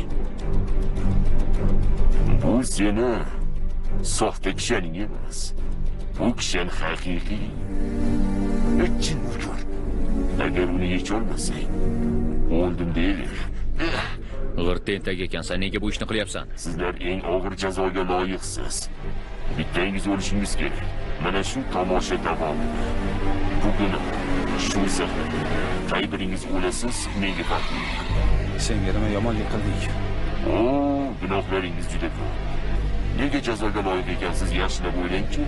Bu seni soxta kishaning emas. Bu kishan haqiqiy. Chin ko'r. Agar uni yecholmasang, o'ldim deyver. G'irt tentak ekansan, nega bu ishni qilyapsan? Sizlar eng og'ir jazoga loyiqsiz. Bittangiz o'lishingiz kerak. Mana shu tomosha davomida. Bugun shu zahar. Qay biringiz o'lasiz, menga farqi yo'q. Senga nima yomonlik qildik? Gunohlaringiz juda ko'p. Nega jazoga loyiq ekansiz, yaxshilab o'ylangchi.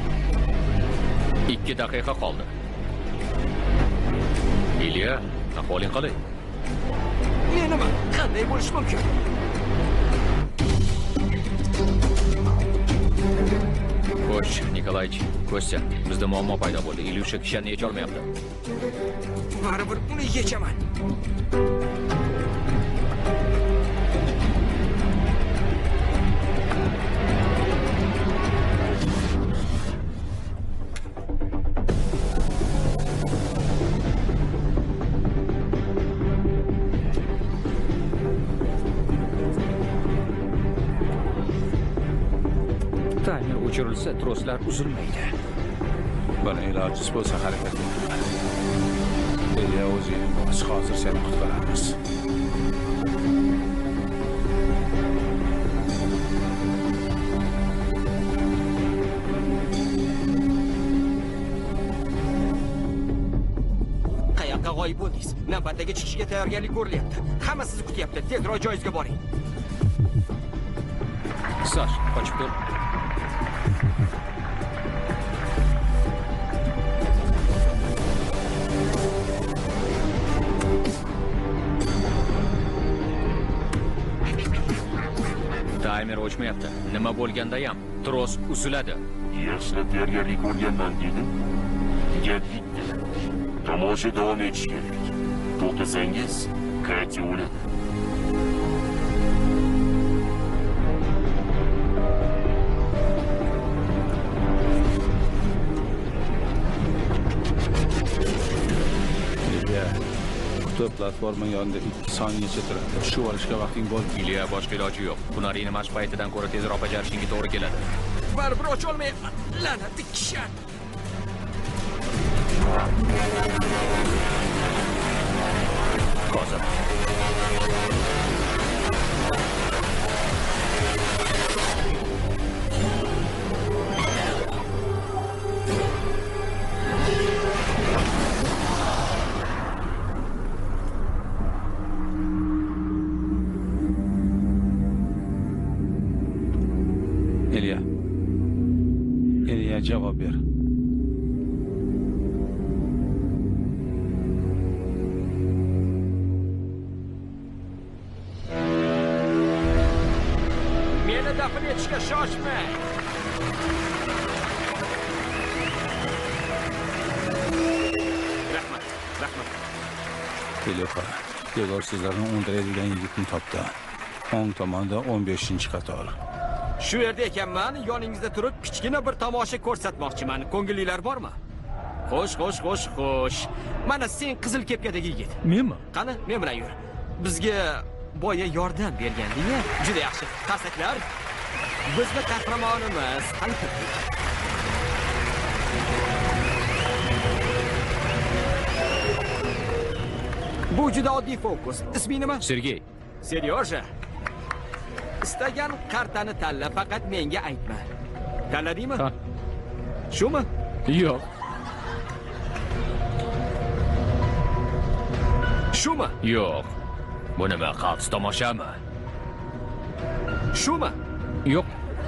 2 daqiqa qoldi. Iliya, ahvoling qalay? Nima? Qanday bo'lish mumkin? Xo'sh, Nikolaych, Kostya, bizda muammo paydo bo'ldi. Ilyusha kishanni yecha olmayapti. Baribir uni yechaman. Taymer o'chirilsa, troslar uzilmaydi. Buni ilojisiz bo'lsa harakat qilaman. Iliya o'zing bos, hozir seni qutqaramiz. Qayoqqa g'oyib bo'ldingiz? Navbatdagi chiqishga tayyorgarlik ko'rilyapti. Hamma sizni kutyapti. Tezroq joyingizga boring. Sash, qochib tur. Taymer o'chmayapti. Nima bo'lganda ham tros uziladi. Yaxshilab tayyorgarlik ko'rganman dedim. Gap bitta. Tomosha davom etishi kerak. To'xtasangiz, Katya o'ladi. Platforma yonida 2 soniyagacha turadi. Shu olishga vaqting bo'ldi. Iliya, boshqa iloji yo'q. Hunaringni mashq paytidan ko'ra tezroq bajarishingga to'g'ri keladi. Baribir ocha olmayapman. La'natli kishan. Hozir. Iliya javob ber. Meni dafn etishga shoshma. Rahmat. Telefa. Devorsizlarni o'ndiradigan yigitni topdi. O'ng tomonda 15-qator. Shu yerda ekanman, yoningizda turib kichkina bir tomosha ko'rsatmoqchiman. Ko'ngillilar bormi? Xo'sh. Mana sen qizil kepkadagi yigit. Menmi? Qani, men bilan yur. Bizga boya yordam berganding-a? Juda yaxshi. Qarsaklar. Bizni qahramonimiz qani ketdik. Bu juda oddiy fokus. Isming nima? Sergey. Seryoja. Istagan kartani tanla, faqat menga aytma. Tanladingmi? Ha. Shumi? Yo'q. Shumi? Yo'q. Bu nima, qaltis tomoshami? Shumi? Yo'q.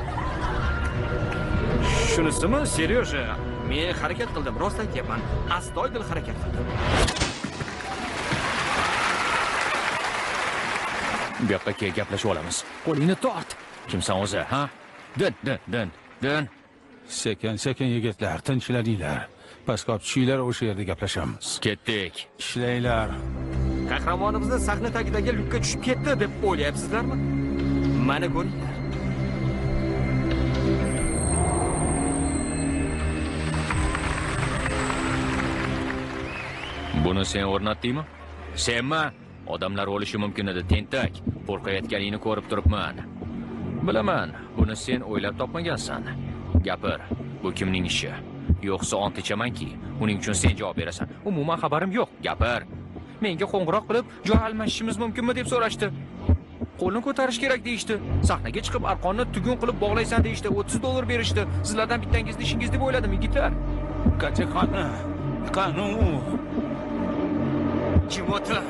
Shunisimi, Seryoja? Men harakat qildim, rost aytyapman. Astoydil harakat qildim. Bu yoqqa kel, gaplashib olamiz. Qo'lingni tort. Kimsan o'zi, ha? Din. Sekin yigitlar, tinchlaninglar. Pastga tushinglar, o'sha yerda gaplashamiz. Ketdik. Ishlanglar. Qahramonimizni sahna tagidagi lyukka tushib ketdi deb o'ylayapsizlarmi? Mana ko'ringlar. Buni sen o'rnatdingmi? Senmi? Odamlar o'lishi mumkin edi, tentak. Qo'rqayotganingni ko'rib turibman. Bilaman, buni sen o'ylab topmagansan. Gapir, bu kimning ishi? Yo'qsa ont ichamanki, uning uchun sen javob berasan. Umuman xabarim yo'q. Gapir. Menga qo'ng'iroq qilib, joy almashishimiz mumkinmi deb so'rashdi. Qo'lni ko'tarish kerak deyishdi. Sahnaga chiqib arqonni tugun qilib bog'laysan deyishdi. $30 berishdi. Sizlardan bittangizni ishingiz deb o'yladim, yigitlar. Kacha qani u. Kim o'tir?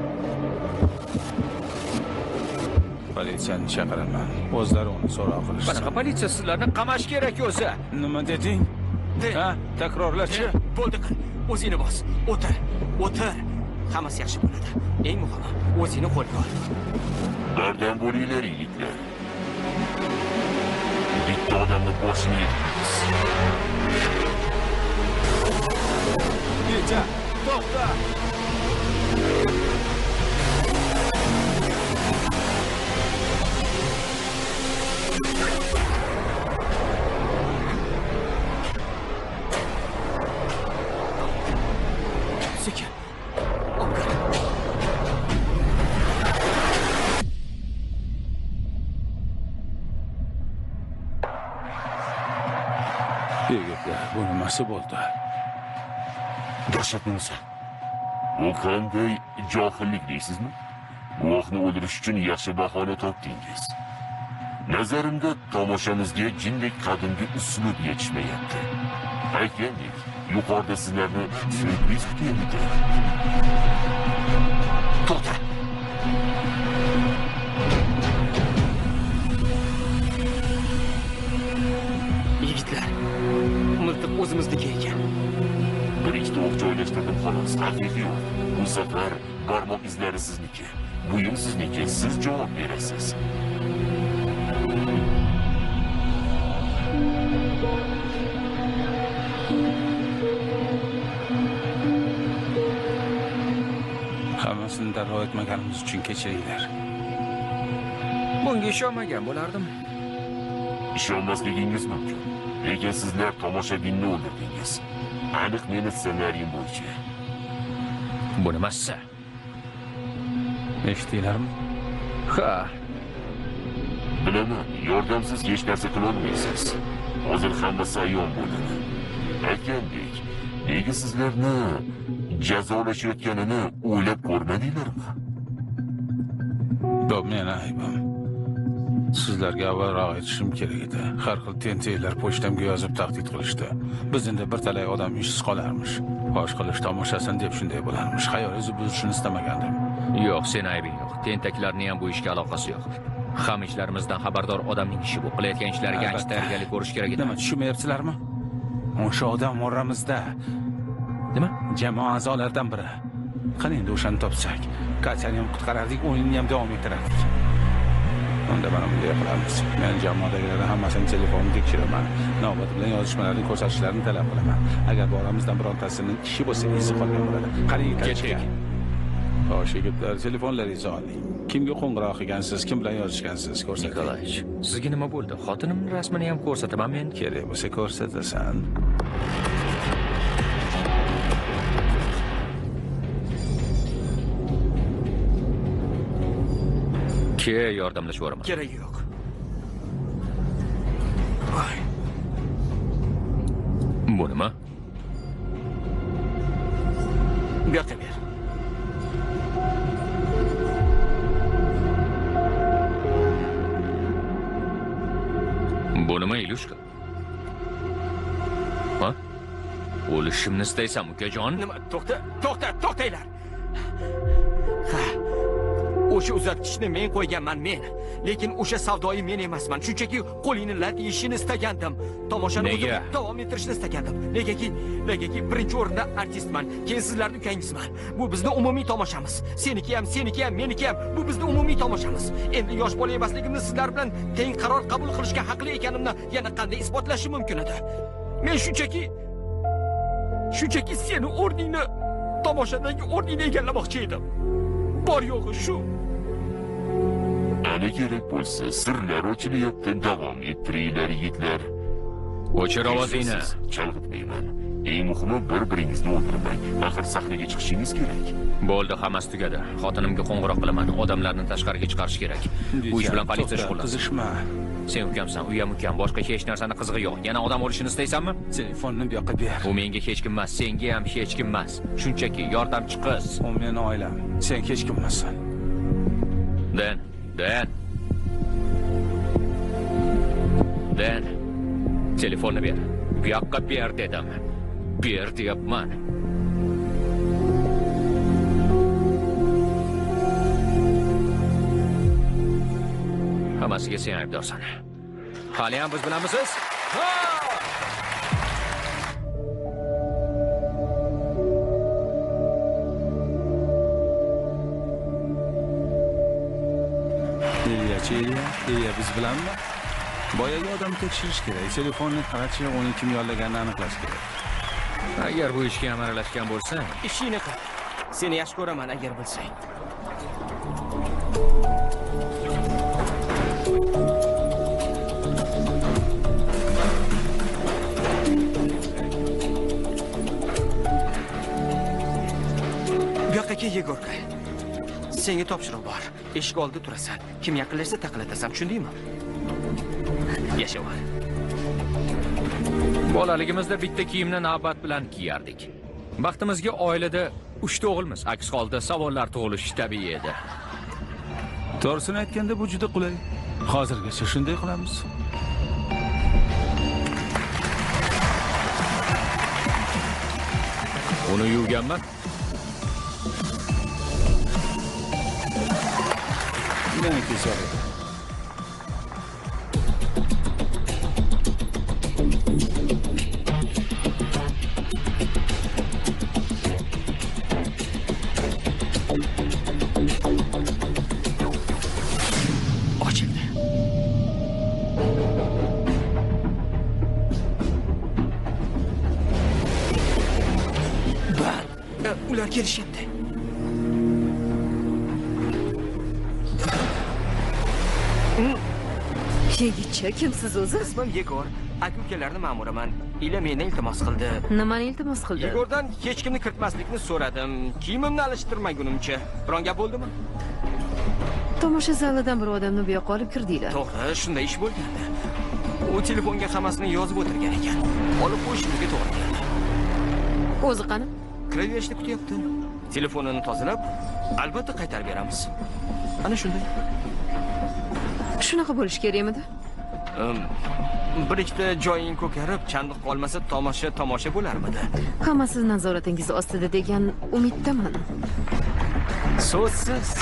Politsiyani chaqiraman. O'zlari uni so'roq qilishsin. Qanaqa politsiya sizlarni qamash kerak o'zi? Nima deding? Ha, takrorlachi. Bo'ldi. O'zingni bos. O'tir. Hammasi yaxshi bo'ladi. Eng muhimi, o'zingni qo'lga ol. Bardam bo'linglar yigitlar. Bitta odamni boshini yedingiz. Kecha, to'xta. Sekin. Yigitlar, bu nimasi bo'ldi? Dahshatnisi. Bu qanday johillik deysizmi? Guvohni o'ldirish uchun yaxshi bahona topdingiz. Nazarimda tomoshamizga jindek qadimgi uslub yetishmayapti. Aytgandek, yuqorida sizlarni syurpriz kutyapti. To'xta. Yigitlar, miltiq o'zimizniki ekan. Bir ikkita o'q joylashtirdim xolos. Haqiqiy yo'q. Bu safar barmoq izlari sizniki. Buyum sizniki. Siz javob berasiz. Hammasini darrov aytmaganimiz uchun kechiringlar. Bunga ishonmagan bo'lardim. Ishonmasligingiz mumkin. Lekin sizlar tomoshabinni o'ldirdingiz. Aniq meni ssenariyim bo'yicha. Bu nimasi? Eshitdinglarmi? Ha, Bilaman, yordamsiz hech narsa qila olmaysiz. Hozir hammasi ayon bo'ladi. Aytgandek, nega sizlarni jazolashayotganini o'ylab ko'rmadinglarmi? Bu meni aybim. Sizlarga avvalroq aytishim kerak edi. Har xil tentaklar pochtamga yozib tahdid qilishdi. Biz endi bir talay odam ishsiz qolarmish. Fosh qilish tomoshasin deb shunday bo'larmish. Xayolingizni buzishni istamagandim. yo'q, sen aybing yo'q. Tentaklarning ham bu ishga aloqasi yo'q. Ham ishlarimizdan xabardor odamning ishi bu. Qilayotgan ishlariga ancha tayyorgarlik ko'rish kerak edi. Nima tushunmayapsizlarmi? O'sha odam o'ramizda. Nima? Jamoa a'zolaridan biri. Qani endi o'shani topsak, Katyani ham qutqarardik, o'yinni ham davom ettirardik. Unda mana bunday qilamiz. Men jamoadagilarning hammasini telefonini tekshiraman. Navbati bilan yozishmalarni ko'rsatishlarini talab qilaman. Agar bu oramizdan birontasining ishi bo'lsa, izi qolgan bo'ladi. Qarang, ketdik. Xo'sh, yigitlar, telefonlaringizni oling. Kimga qo'ng'iroq qilgansiz, kim bilan yozishgansiz ko'rsating. Nikolaych, sizga nima bo'ldi? Xotinimning rasmini ham ko'rsataman men. Kerak bo'lsa ko'rsatasan. Ke yordamlashib yuboraman. Keragi yo'q. Voy. Bu nima? Bu yoqqa ber. Bu nima, Ilyushka? Ha? O'lishimni istaysan, ukajon? Nima? To'xtanglar. Ha. O'sha uzatgichni men qo'yganman, men. Lekin o'sha savdoyi men emasman. Shunchaki qo'lingni lat yeyishini istagandim. Tomoshani Nega? davom ettirishni istagandim. Negaki birinchi o'rinda artistman, keyin sizlarning ukangizman. Bu bizning umumiy tomoshamiz. Seniki ham, meniki ham. Bu bizning umumiy tomoshamiz. Endi yosh bola emasligimni sizlar bilan teng qaror qabul qilishga haqli ekanimni yana qanday isbotlashim mumkin edi? Men shunchaki seni o'rningni, tomoshadagi o'rningni egallamoqchi edim. Bor yo'g'i shu. Ana kerak bo'lsa, sirlar ochilyapti, davom ettiringlar yigitlar. O'chir ovozingni. Chalg'itmayman. Eng muhimi bir-biringizni o'ldirmang. Axir sahnaga chiqishingiz kerak. Bo'ldi, hammasi tugadi. Xotinimga qo'ng'iroq qilaman. Odamlarni tashqariga chiqarish kerak. Bu ish bilan politsiya shug'ullanadi. Qizishma. Sen ukamsan, u ham ukam, boshqa hech narsani qizig'i yo'q. Yana odam o'lishini istaysanmi? Telefonni bu yoqqa ber. U menga hech kim emas, senga ham hech kim emas. Shunchaki yordamchi qiz. U meni oilam. Sen hech kim emassan. Dan. Telefonni ber. Bu yoqqa ber dedim. Ber deyapman. Hammasiga sen aybdorsan. Hali ham biz bilanmisiz? Ilya biz bilanmi? Boyagi odamni tekshirish kerak. Telefonni qarachi, uning kim yollaganini aniqlash kerak. Agar bu ishga ham aralashgan bo'lsang, Ishingni qil. Seni yaxshi ko'raman agar bilsang. Bu yoqqa kel, Yegorka. Senga topshiriq bor. Eshik oldida turasan. Kim yaqinlashsa taqilatasan, tushundingmi? Yashavar. bolaligimizda bitta kiyimni navbat bilan kiyardik. Baxtimizga oilada 3 ta o'g'ilmiz. Aks holda savollar tug'ilishi tabiiy edi. To'g'risini aytganda bu juda qulay. Hozirgacha shunday qilamiz. Uni yuvganman. Meniki so'raydi. Ochildi. Ular kelishyapti. Yigitcha, kimsiz o'zi? Ismim Yegor. Aka-ukalarni ma'muraman. Ila meni iltimos qildi. Nimani iltimos qildi? Yegordan hech kimni kiritmaslikni so'radim. Kiyimimni alishtirmagunimcha. Biron gap bo'ldimi? Tomosha zalidan bir odamni bu yoqqa olib kirdinglar. To'g'ri, shunday ish bo'lgandi. U telefonga hammasini yozib o'tirgan ekan. Olib qo'yishimizga to'g'ri keldi. O'zi qani? Kiraverishni kutyapti. Telefonini tozalab, albatta qaytarib beramiz. Ana shunday. Shunaqa bo'lish kerakmidi? Bir ikkita joying ko'karib, chandiq qolmasa tomosha bo'larmidi? Hammasi nazoratingiz ostida degan umiddaman. So'zsiz.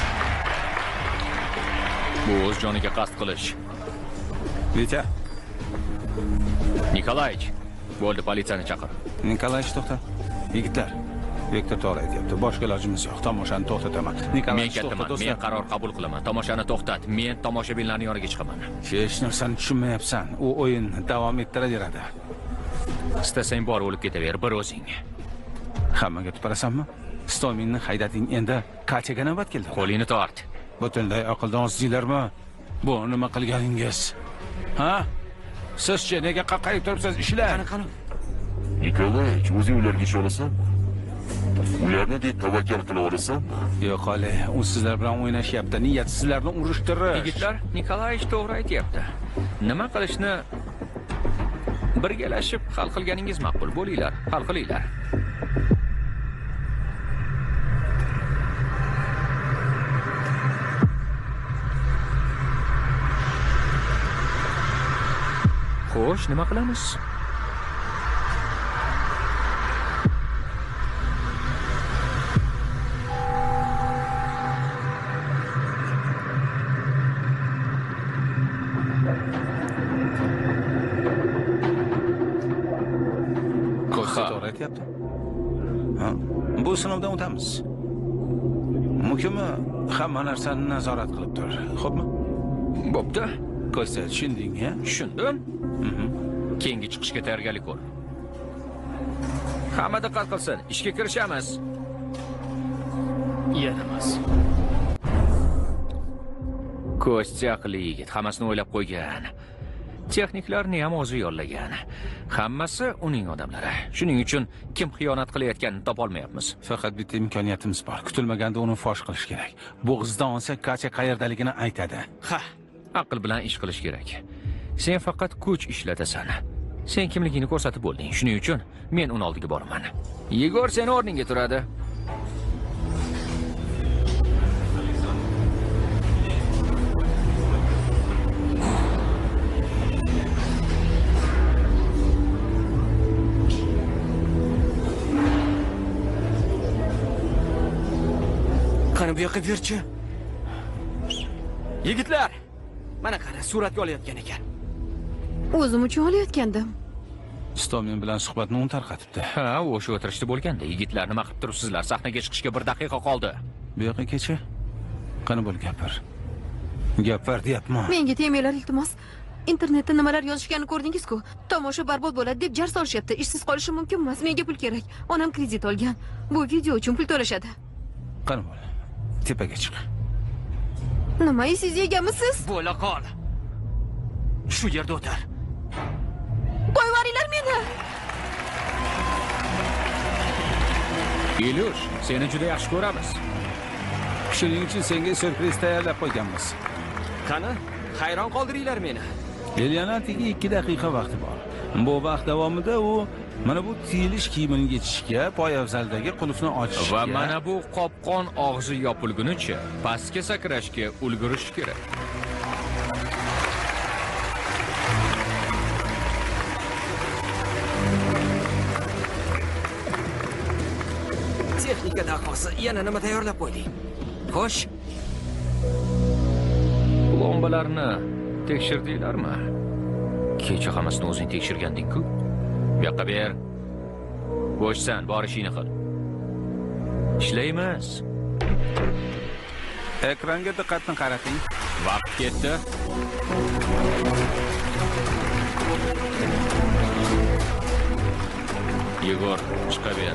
Bu o'z joniga qasd qilish. Vitya, Nikolayich, bo'ldi, politsiyani chaqir. Nikolayich to'xta. Yigitlar, Viktor to'g'ri aytyapti. Boshqa ilojimiz yo'q. Tomoshani to'xtataman. Men Nikolayich kattaman, men qaror qabul qilaman. Tomoshani to'xtat. Men tomoshabinlarning yoniga chiqaman. Hech narsani tushunmayapsan. U o'yin davom ettiraveradi. Istasang bor o'lib ketaver, bir o'zing. Hammaga tuparasanmi? Stominni haydating, endi Katyaga navbat keldi. Qo'lingni tort. Butunlay aqldan ozsizlarmi? Bu nima qilganingiz? Ha? Sizchi nega qaqqayib turibsiz? Ishlar. Qani. Nikolayich, o'zing ularga ishonasanmi? Ularni deb tavakkal qila olasanmi? Yo'q, hali u sizlar bilan o'ynashyapti. Niyati sizlarni urishtirish. Yigitlar, Nikolayich to'g'ri aytyapti. Nima qilishni birgalashib hal qilganingiz ma'qul. Bo'linglar, hal qilinglar. Xo'sh, nima qilamiz? To'g'ri aytyapti. Bu sinovdan o'tamiz. Muhimi hamma narsani nazorat qilib tur. Xo'pmi? Bo'pti. Ko'rsat, tushundingmi? Tushundim. Keyingi chiqishga tayyorgarlik ko'r. Hamma diqqat qilsin. Ishga kirishamiz. Yana emas. Ko'sti aqlli yigit, hammasini o'ylab qo'ygan. Texniklarni ham o'zi yollagan. Hammasi uning odamlari. Shuning uchun kim xiyonat qilayotganini topolmayapmiz. Faqat bitta imkoniyatimiz bor. Kutilmaganda uni fosh qilish kerak. Bo'g'izdan olsa, Katya qayerdaligini aytadi. Ha, aql bilan ish qilish kerak. Sen faqat kuch ishlatasan. Sen kimligingni ko'rsatib bo'lding. Shuning uchun men uni oldiga boraman. Yegor seni o'rningga turadi. Qani bu yoqqa berchi. Yigitlar, mana qara suratga olayotgan ekan. O'zim uchun olayotgandim. Stomin bilan suhbatni un tarqatibdi. Ha, o'sha o'tirishda bo'lganda yigitlar nima qilib turibsizlar? Sahnaga chiqishga 1 daqiqa qoldi. Bu yoqqa kechi. Qani bo'l gapir. Gapir deyapman. Menga tegmanglar iltimos. Internetda nimalar yozishganini ko'rdingiz-ku. Tomosha barbod bo'ladi deb jar solishyapti. Ishsiz qolishim mumkin emas. Menga pul kerak. Onam kredit olgan. Bu video uchun pul to'lashadi. Qani bo'l. Tepaga chiq. Nima siz yeganmisiz? Bo'la qol. Shu yerda o'tir. Qo'yib yuboringlar meni. Ilyush, seni juda yaxshi ko'ramiz. Shuning uchun senga syurpriz tayyorlab qo'yganmiz. Qani, hayron qoldiringlar meni. Elyanatiga 2 daqiqa vaqti bor. Bu vaqt davomida u mana bu tiyilish kiyimini yechishga, poyabzaldagi qulfni ochishga Va mana bu qopqon og'zi yopilgunicha pastga sakrashga ulgurish kerak. Texnika dahosi yana nima tayyorlab qo'yding? Xo'sh, Plombalarni tekshirdinglarmi? Kecha hammasini o'zing tekshirganding-ku. Bu yoqqa ber. Bo'shsan, bor ishingni qil. Ishlaymiz. ekranga diqqatni qarating. Vaqt ketdi. Yegor, chiqaver.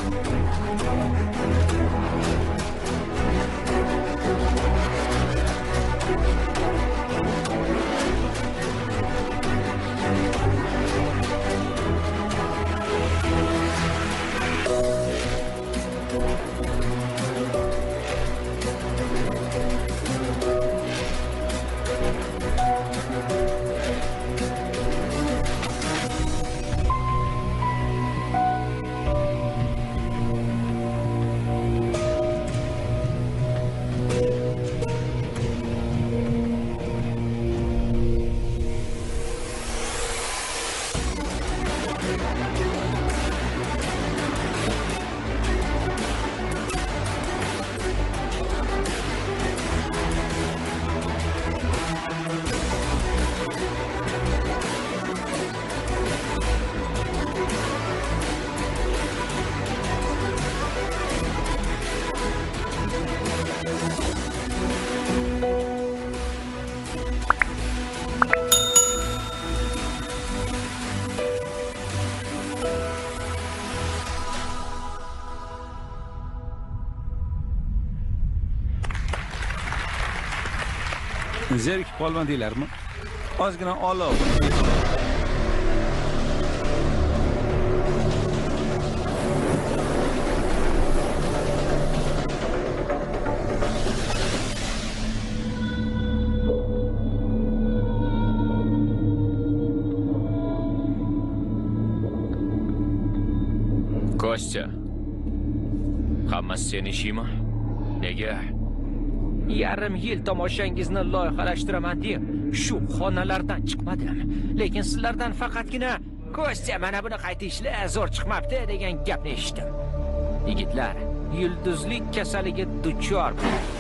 Zerikib qolmadinglarmi? Ozgina olov. Kostya. Hammasi seni ishingmi? Nega? Yarim yil tomoshangizni loyihalashtiraman deb shu xonalardan chiqmadim. Lekin sizlardan faqatgina Kostya mana buni qayta ishla, zo'r chiqmabdi degan gapni eshitdim. Yigitlar, yulduzlik kasaliga duchor bo'ldilar.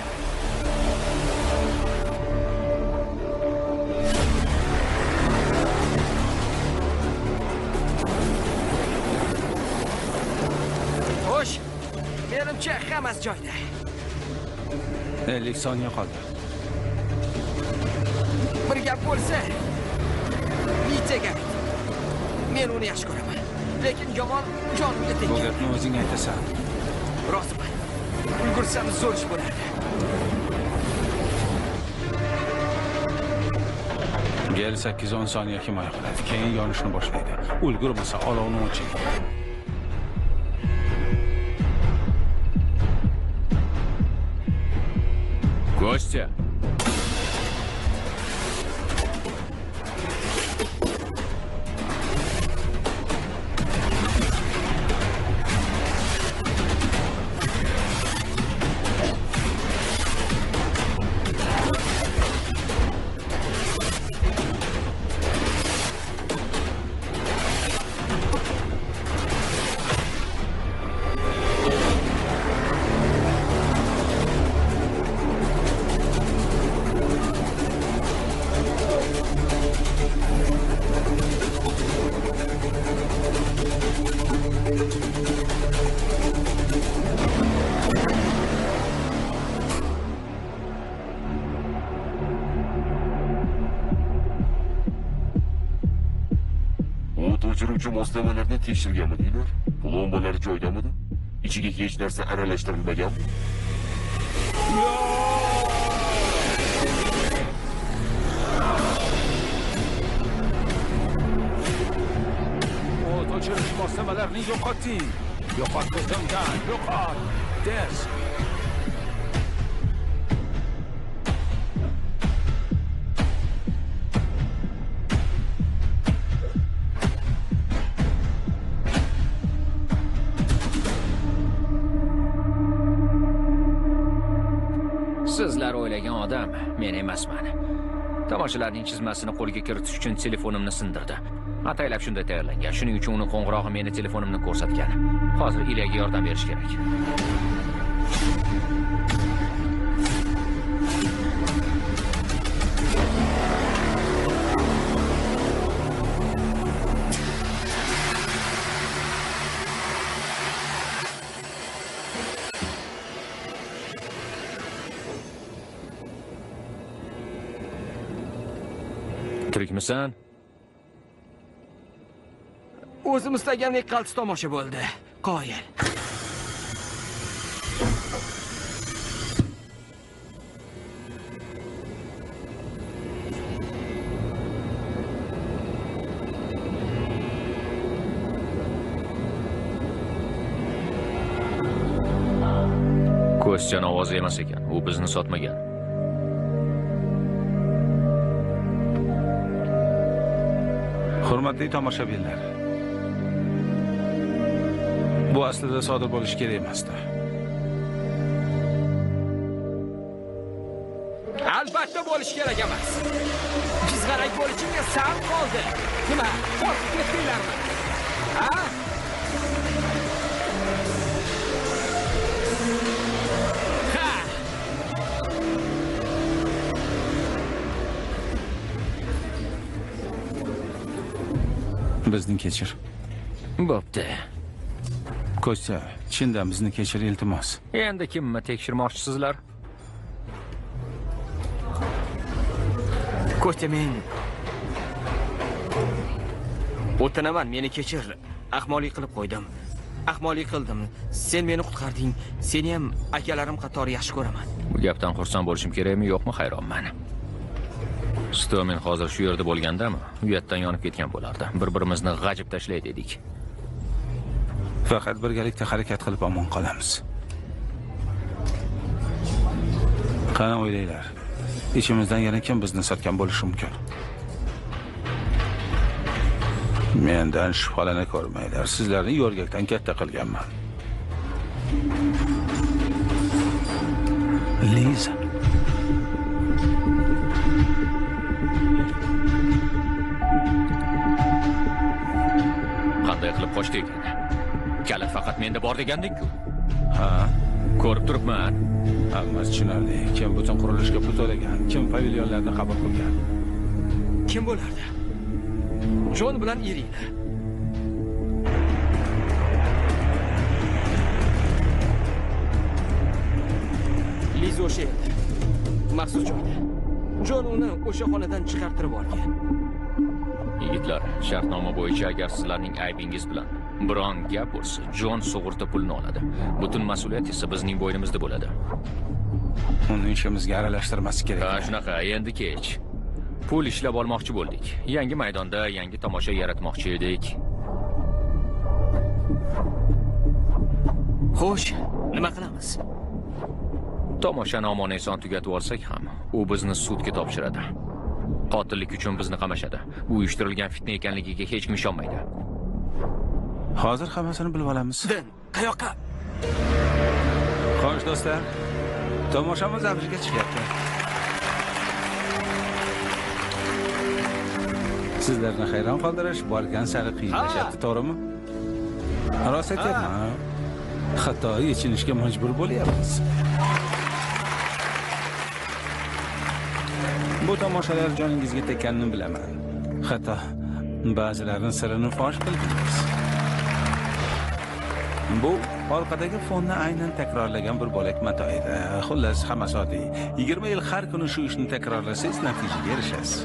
Xo'sh, menimcha hammasi joyida. 50 soniya qoldi. Bir gap bo'lsa, Vitaga. Men uni yaxshi ko'raman. Lekin yomon jonimga Bu teggan. gapni o'zing aytasan. Roziman. Ulgursam zo'r ish bo'lardi. Gel 8-10 soniya himoya qiladi. Keyin yonishni boshlaydi. Ulgurmasa olovni o'chiradi. Kostya. O't o'chiruvchi moslamalarni tekshirganmidinglar? Plombalar joydamidi? Ichiga hech narsa aralashtirilmaganmi? O't o'chirish moslamalarini yo'qoting. Yo'qot ko'zimdan, yo'qot. Tez. Sizlar o'ylagan odam men emasman. Tomoshalarning chizmasini qo'lga kiritish uchun telefonimni sindirdi. Ataylab shunday tayyorlangan. Shuning uchun uni qo'ng'irog'i meni telefonimni ko'rsatgan. Hozir Ilyaga yordam berish kerak. Tirikmisan? O'zim istagandek qaltis tomosha bo'ldi. Qoyil. Kostyaning ovozi emas ekan. U bizni sotmagan. Hurmatli tomoshabinlar. Bu aslida sodir bo'lishi kerak emasdi. Albatta bo'lish kerak emas. Jizg'arak bo'lishingga sal qoldi. Nima? Qo'rqib ketdinglarmi? Ha? Bizni kechir. Bo'pti. Kostya, chindan bizni kechir iltimos. Endi kimni tekshirmoqchisizlar? Kostya, men o'tinaman, meni kechir. Ahmoqlik qilib qo'ydim. Ahmoqlik qildim. Sen meni qutqarding. Seni ham akalarim qatori yaxshi ko'raman. Bu gapdan xursand bo'lishim kerakmi, yo'qmi, hayronman. Stomin hozir shu yerda bo'lgandami, uyatdan yonib ketgan bo'lardi. Bir-birimizni g'ajib tashlaydi edik. Faqat birgalikda harakat qilib omon qolamiz. Qani o'ylanglar. Ichimizdan yana kim bizni sotgan bo'lishi mumkin? Mendan shubhalana ko'rmanglar. Sizlarni yo'rgakdan katta qilganman. Liza. Qanday qilib qochdi ekan? Kalit faqat menda bor deganding-ku. Ha, Ko'rib turibman. hammasi tushunarli. Kim butun qurilishga pul to'lagan, kim pavilyonlarni qabul qilgan. Kim bo'lardi? Jon bilan Irina. Liza o'sha edi. Maxsus joyda. Jon uni o'sha xonadan chiqartirib olgan. Yigitlar, shartnoma bo'yicha agar sizlarning aybingiz bilan biron gap bo'lsa, Jon sug'urta pulni oladi. Butun mas'uliyat esa bizning bo'ynimizda bo'ladi. Uni ishimizga aralashtirmaslik kerak. Ha, shunaqa, endi kech. Pul ishlab olmoqchi bo'ldik. Yangi maydonda yangi tomosha yaratmoqchi edik. Xo'sh, nima qilamiz? Tomoshani omon-eson tugatib olsak ham, u bizni sudga topshiradi. Qotillik uchun bizni qamashadi. Uyushtirilgan fitna ekanligiga hech kim ishonmaydi. Hozir hammasini bilib olamiz. Din, qayoqqa? Xo'sh do'stlar, tomoshamiz avjiga chiqyapti. Sizlarni hayron qoldirish borgan sari qiyinlashyapti, to'g'rimi? Rost aytyapman. Hatto yechinishga majbur bo'lyapmiz. Bu tomoshalar joningizga tekkanini bilaman. Hatto ba'zilarning sirini fosh qildingiz. Bu orqadagi fonni aynan takrorlagan bir bo'lak mato edi. Xullas, hammasi oddiy. 20 yil har kuni shu ishni takrorlasangiz natijaga erishasiz.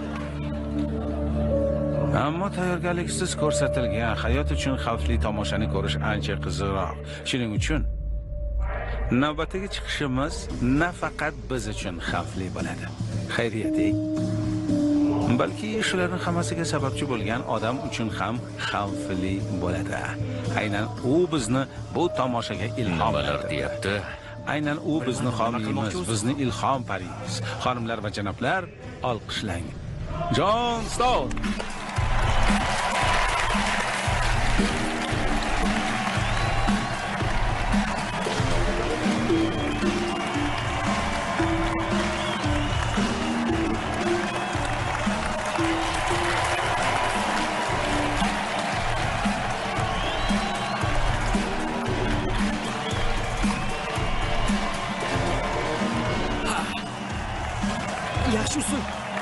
Ammo tayyorgarliksiz ko'rsatilgan hayot uchun xavfli tomoshani ko'rish ancha qiziqroq. Shuning uchun navbatdagi chiqishimiz nafaqat biz uchun xavfli bo'ladi. Xayriyat-ey. Balki shularning hammasiga sababchi bo'lgan odam uchun ham xavfli bo'ladi. Aynan u bizni bu tomoshaga ilhom deyapti. Aynan u bizni homiyimiz, bizni ilhom parimiz. Xonimlar va janoblar, olqishlang. Jon Stone. Yaxshi usul.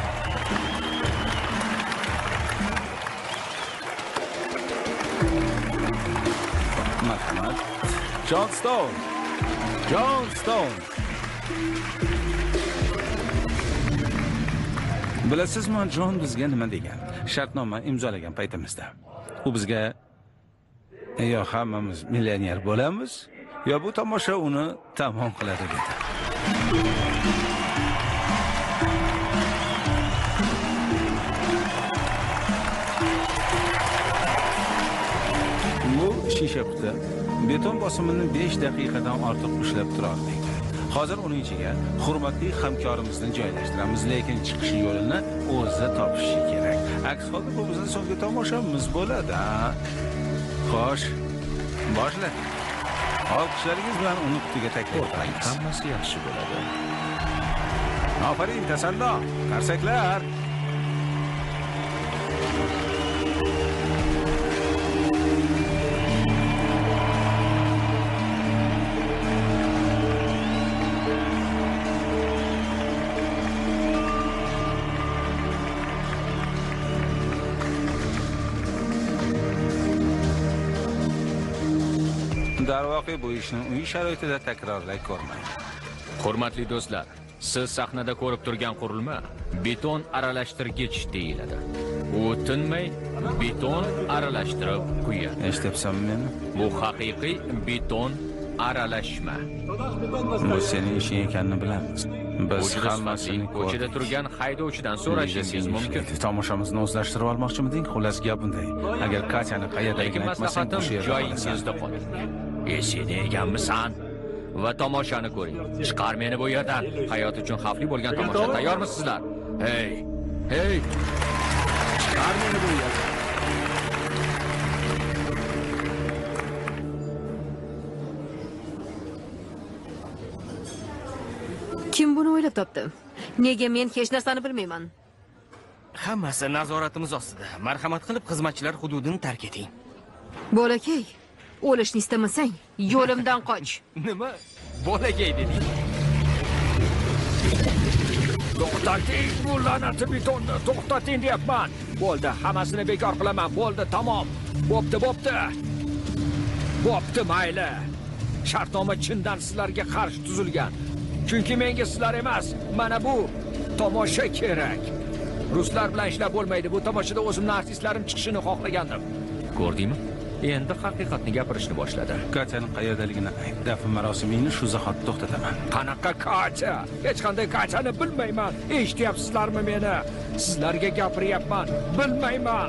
Marhamat. Jon Stone. Jon Stone. Bilasizmi, Jon bizga nima degan? Shartnoma imzolagan paytimizda. U bizga yo hammamiz millioner bo'lamiz, yo bu tomosha uni tamom qiladi dedi. Bu shisha quti beton bosimini 5 daqiqadan ortiq ushlab tura olmaydi. Hozir uning ichiga hurmatli hamkorimizni joylashtiramiz, lekin chiqish yo'lini o'zi topishi kerak. Aks holda bu bizning so'nggi tomoshamiz bo'ladi. Xo'sh, boshlang. Olqishlaringiz bilan uni qutiga taklif qilamiz. Hammasi yaxshi bo'ladi. Ofarin, tasallo, qarsaklar. Darvoqe bu ishni uy sharoitida takrorlay ko'rmang. Hurmatli do'stlar, siz sahnada ko'rib turgan qurilma beton aralashtirgich deyiladi. U tinmay beton aralashtirib quyadi. Eshityapsanmi meni? Bu haqiqiy beton aralashma. Bu sening ishing ekanini bilamiz. Biz hammasini ko'chada turgan haydovchidan so'rashingiz mumkin. Tomoshamizni o'zlashtirib olmoqchimiding? Xullas gap bunday. Agar Katyani qayerdaligini aytmasang, o'sha yerda joyingizda qoling. Seni eganmisan? Va tomoshani ko'ring. Chiqar meni bu yerdan. Hayot uchun xavfli bo'lgan tomosha. Tayyormisizlar? Hey! Hey! Chiqar meni bu yerdan. Kim buni o'ylab topdi? Nega men hech narsani bilmayman? Hammasi nazoratimiz ostida. Marhamat qilib xizmatchilar hududini tark eting. Bolakay, o'lishni istamasang, yo'limdan qoch. Nima? Bolakay deding. To'xtating bu la'nati bitonni, to'xtating deyapman. Bo'ldi, hammasini bekor qilaman. Bo'ldi, tamom. Bo'pti. Bo'pti, mayli. Shartnoma chindan sizlarga qarshi tuzilgan. Chunki menga sizlar emas, mana bu tomosha kerak. Ruslar bilan ishlab bo'lmaydi. Bu tomoshada o'zimning artistlarim chiqishini xohlagandim. Ko'rdingmi? Endi haqiqatni gapirishni boshladi. Katyaning qayerdaligini ayt. Dafn marosimingni shu zahot to'xtataman. Qanaqa Katya? Hech qanday Katyani bilmayman. Eshityapsizlarmi meni? Sizlarga gapiryapman. Bilmayman.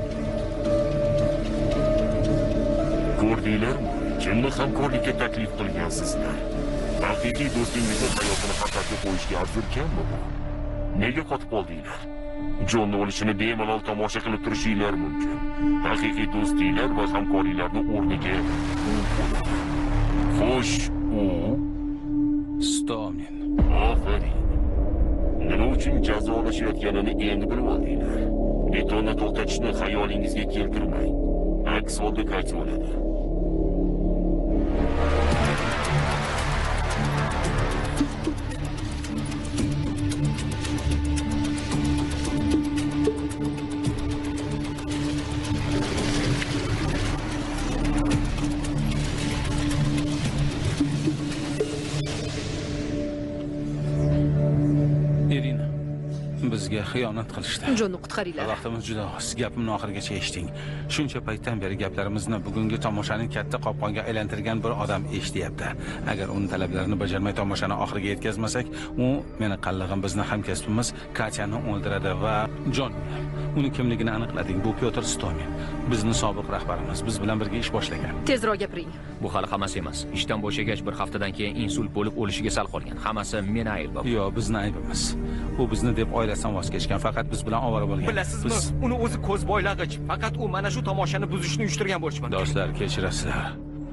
Ko'rdinglarmi? Kimni hamkorlikka taklif qilgansizlar? Haqiqiy do'stingizni hayotini xatarga qo'yishga arzirkanmi bu? Nega qotib qoldinglar? Jonni o'lishini bemalol tomosha qilib turishinglar mumkin. Haqiqiy do'stinglar va hamkorliklarning o'rniga xo'sh, u Stomin. ofarin. Nima uchun jazolashayotganini endi bilib oldinglar. Betonni to'xtatishni xayolingizga keltirmang. Aks holda qaytib oladi. Irina, bizga xiyonat qilishdi. Jonni qutqaringlar. Vaqtimiz juda oz. Gapimni oxirigacha eshiting. Shuncha paytdan beri gaplarimizni bugungi tomoshani katta qopqonga aylantirgan bir odam eshityapti. Agar uni talablarini bajarmay tomoshani oxiriga yetkazmasak, u meni qallig'im, bizni hamkasbimiz Katyani o'ldiradi va Jon, uni kimligini aniqladik. Bu Pyotr Stomin. Bizni sobiq rahbarimiz. Biz bilan birga ish boshlagan. Tezroq gapiring. Bu hali hammasi emas. Ishdan bo'shagach bir haftadan keyin insult bo'lib o'lishiga sal qolgan. Hammasi meni aybim. Yo'q, bizni aybimiz. U bizni deb oilasidan voz kechgan, faqat biz bilan ovora bo'lgan. Bilasizmi? Uni o'zi ko'z boylag'ich. Faqat u mana shu tomoshani buzishni uyushtirgan bo'lishi mumkin. Do'stlar, kechirasizlar.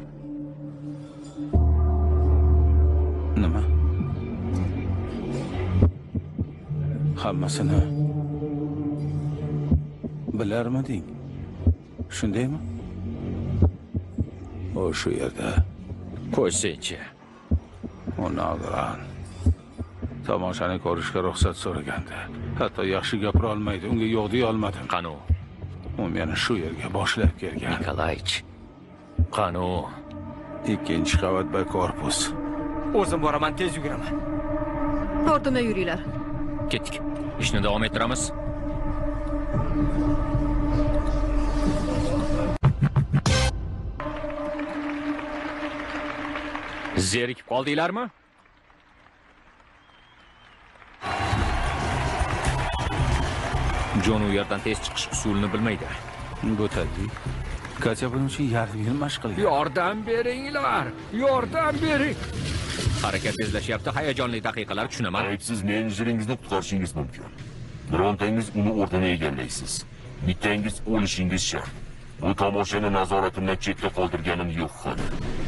Nima? Hammasini bilarmiding? Shundaymi? O shu yerda. Qo'ysinchi. Onagran. Tomoshani ko'rishga ruxsat so'ragandi. Hatto yaxshi gapira olmaydi. Unga yo'q deya olmadim. Qani u? U meni shu yerga boshlab kelgan. Nikolaych. Qani u? Ikkinchi qavat B korpus. O'zim boraman, tez yuguraman. Ortimdan yuringlar. Ketdik. Ishni davom ettiramiz. Zerikib qoldinglarmi? Jon u yerdan tez chiqish usulini bilmaydi. Bu tabiiy. Katya buning uchun yarim yil mashq qilgan. Yordam beringlar. Yordam bering. Harakat tezlashyapti, hayajonli daqiqalar tushunaman. Aybsiz menejaringizni qutqarishingiz mumkin. Birontangiz uni o'rnini egallaysiz. Bittangiz o'lishingiz shart. Bu tomoshani nazoratimdan chetda qoldirganim yo'q hali.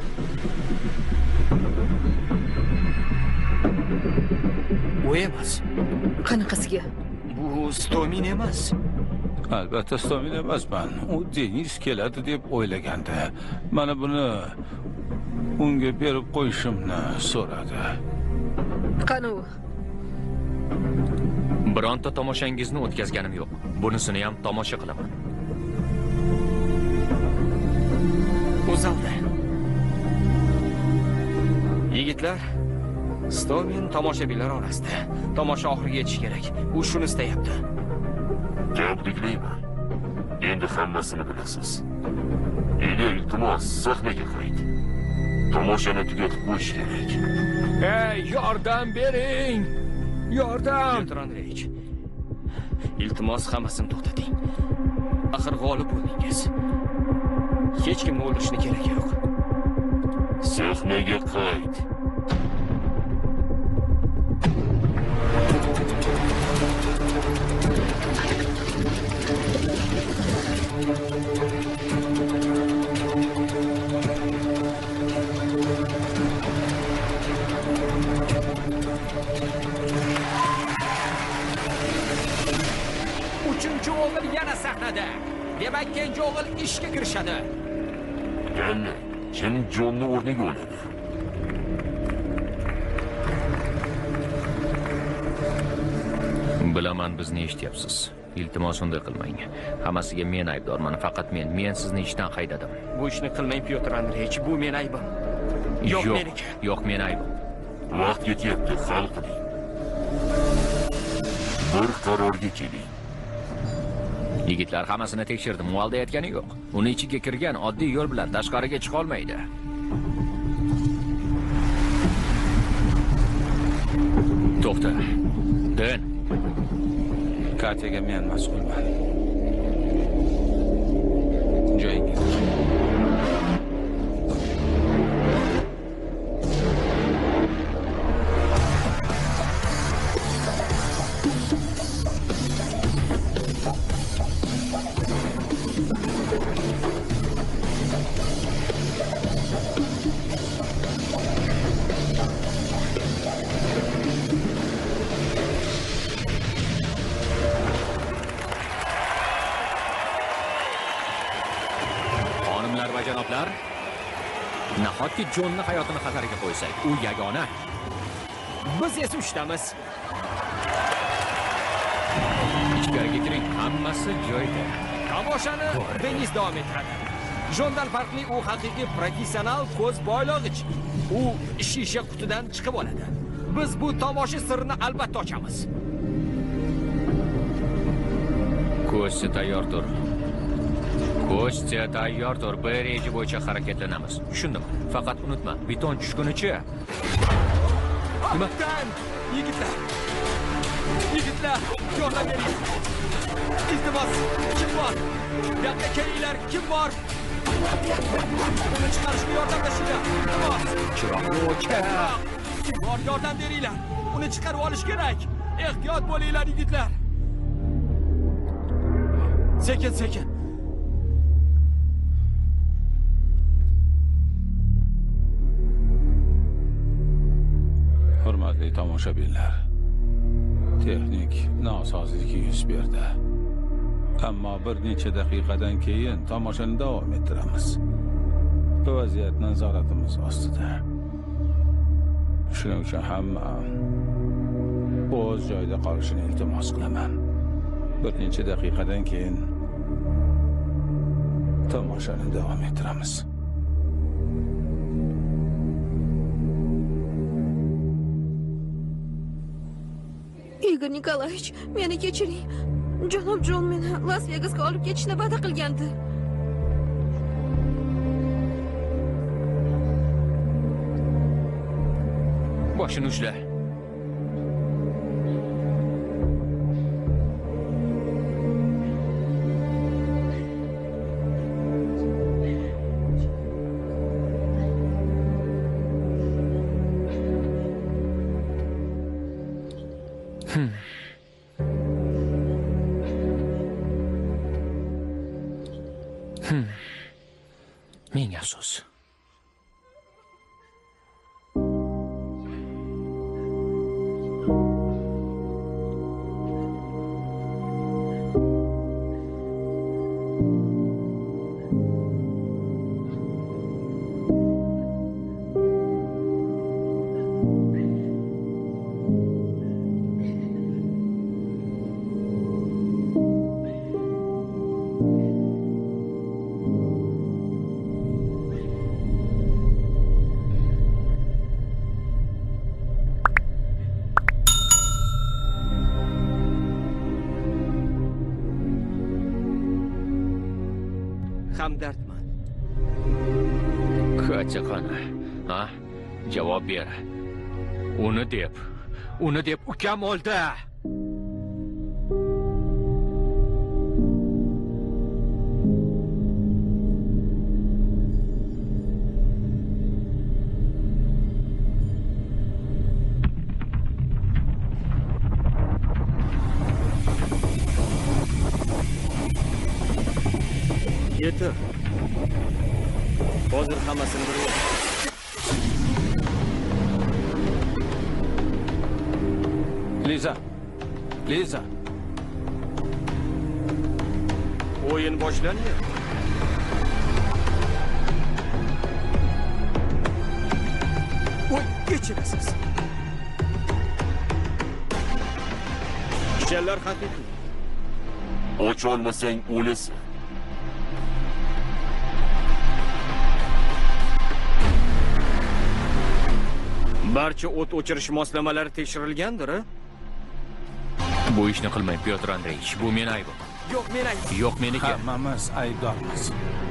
U emas. Qanaqasiga? Bu Stomin emas. Albatta Stomin emasman. U Deniz keladi deb o'ylagandi. Mana buni unga berib qo'yishimni so'radi. Qani u? Bironta tomoshangizni o'tkazganim yo'q. Bunisini ham tomosha qilaman. O'zalda. Yigitlar, Stomin tomoshabinlar orasida. Tomosha oxiriga yetish kerak. U shuni istayapti. Tabriklayman. Endi hammasini bilasiz. Ega, iltimos, sahnaga qayt. Tomoshani tugatib qo'yish kerak. Ey, yordam bering. Yordam. Pyotr Andreyevich. Iltimos, hammasini to'xtating. Axir g'olib bo'ldingiz. Hech kimni o'ldirishni keragi yo'q. Sahnaga qayt. o'g'il ishga kirishadi. Danni, kim Jonni o'rniga oladi? Bilaman, bizni eshityapsiz. Iltimos unday qilmang. Hammasiga men aybdorman, faqat men sizni ishdan haydadim. Bu ishni qilmang, Pyotr Andreyevich, bu men aybim. Yo'q, meniki. Yo'q, men aybim. Vaqt ketyapti, hal qiling. Bir qarorga keling. Yigitlar hammasini tekshirdim, u aldayotgani yo'q. Uni ichiga kirgan oddiy yo'l bilan tashqariga chiqa olmaydi. To'xta. Den. Katyaga men mas'ulman. Joyingiz. Nahotki Jonni hayotini xatarga qo'ysak, u yagona. Biz esa ushtamiz. Ichkariga kiring, hammasi joyida. Tomoshani Denis davom ettiradi. Jondan farqli u haqiqiy professional ko'z boylog'ich. U shisha qutidan chiqib oladi. Biz bu tomosha sirrini albatta ochamiz. Ko'zsi tayyor tur. Ko'zsi tayyor tur. Bir reja bo'yicha harakatlanamiz. Tushundimi? Faqat unutma, beton tushgunicha. Nima? Yigitlar! Yigitlar, yordam bering. Iltimos, kim bor? Yoqqa kelinglar, kim bor? Uni chiqarishga yordamlashinglar. Iltimos. Chiroqni o'chir. Kim bor, yordam beringlar. Uni chiqarib olish kerak. Ehtiyot bo'linglar, yigitlar. Sekin. Hurmatli tomoshabinlar, texnik nosozlik yuz berdi. Ammo bir necha daqiqadan keyin tomoshani davom ettiramiz. Vaziyat nazoratimiz ostida. Shuning uchun hamma o'z joyida qolishini iltimos qilaman. Bir necha daqiqadan keyin tomoshani davom ettiramiz. Igor Nikolaevich, meni kechiring. Janob Jon meni Las Vegasga olib ketishni va'da qilgandi. Boshini ushla. Ming afsus. Hamdardman. Katya qani? Ha? Javob ber. Uni deb ukam o'ldi. Yeter. Hozir hammasini bilaman. Liza. O'yin boshlandi. kechirasiz. Kishanlar haqiqiy. Och olmasang o'lasan. Barcha o't o'chirish moslamalari tekshirilgandir, a? Bu ishni qilmang, Pyotr Andreyevich. Bu meni aybim. Yo'q, men aytdim. Yo'q, meniki. Hammamiz aybdormiz.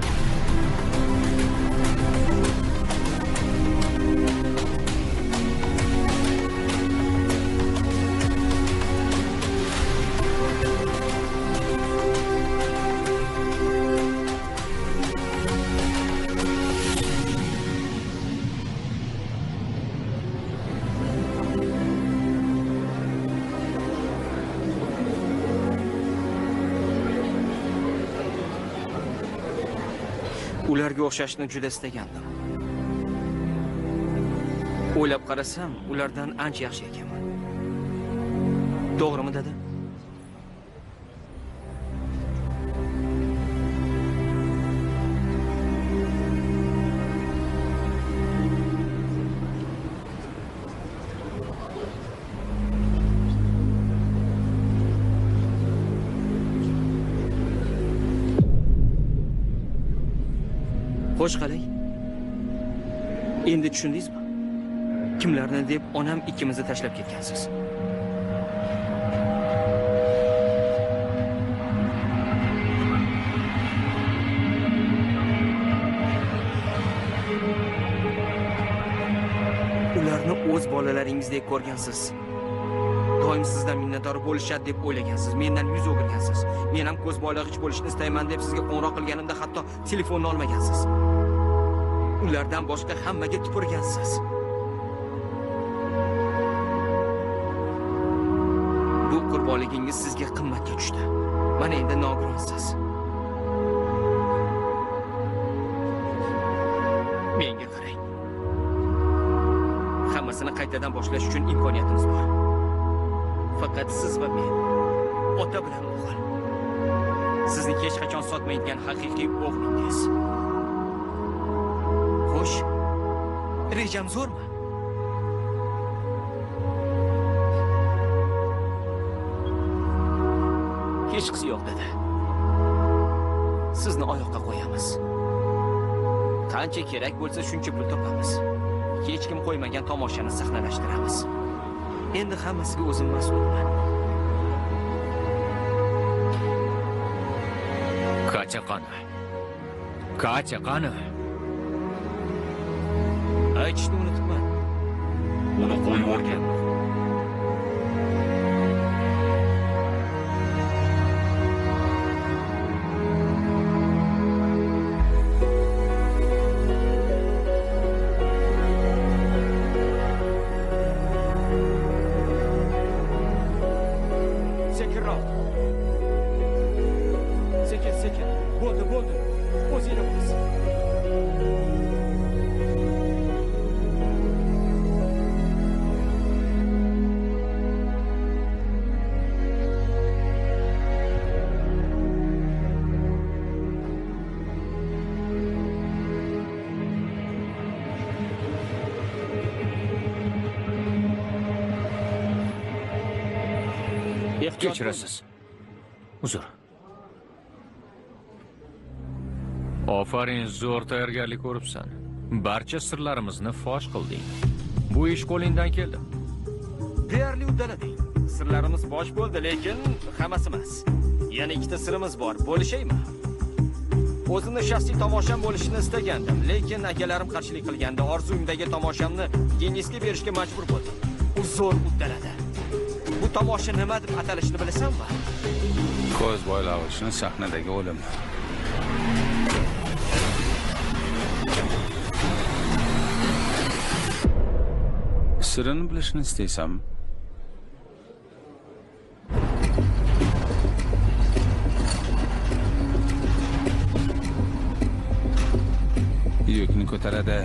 Ularga o'xshashni juda istagandim. O'ylab qarasam, ulardan ancha yaxshi ekanman. To'g'rimi, dada? Xo'sh, qalay? Endi tushundingizmi? Kimlarni deb onam ikkimizni tashlab ketgansiz. Ularni o'z bolalaringizdek ko'rgansiz. Doim sizdan minnatdor bo'lishadi deb o'ylagansiz. Mendan yuz o'girgansiz. Men ham ko'z boylag'ich bo'lishni istayman deb sizga qo'ng'iroq qilganimda hatto telefonni olmagansiz. Ulardan boshqa hammaga tupurgansiz. Bu qurbonligingiz sizga qimmatga tushdi. Mana endi nogironsiz. Menga qarang. Hammasini qaytadan boshlash uchun imkoniyatimiz bor. Faqat siz va men, ota bilan o'g'il. Sizni hech qachon sotmaydigan haqiqiy o'g'lingiz. Xo'sh, rejam zo'rmi? Hech qisi yo'q, dada. Sizni oyoqqa qo'yamiz. Qancha kerak bo'lsa shuncha pul topamiz. Hech kim qo'ymagan tomoshani sahnalashtiramiz. Endi hammasiga o'zim mas'ulman. Katya qani? Katya qani? Aytishni unutibman. Uni qo'yib yuborganman. Sekinroq. Sekin. Bo'ldi. O'zingni bas. Kechirasiz. Uzr. Ofarin, zo'r tayyorgarlik ko'ribsan. Barcha sirlarimizni fosh qilding. Bu ish qo'lingdan keldi. Deyarli uddalading. Sirlarimiz fosh bo'ldi, lekin hammasi emas. Yana ikkita sirimiz bor. Bo'lishaymi? O'zimni shaxsiy tomosham bo'lishini istagandim, lekin akalarim qarshilik qilganda orzuyimdagi tomoshamni Denisga berishga majbur bo'ldim. U zo'r uddaladi. Bu tomosha nima deb atalishini bilasanmi? Ko'z boylag'ichni sahnadagi o'lim. Sirini bilishni istaysanmi? Yukni ko'taradi.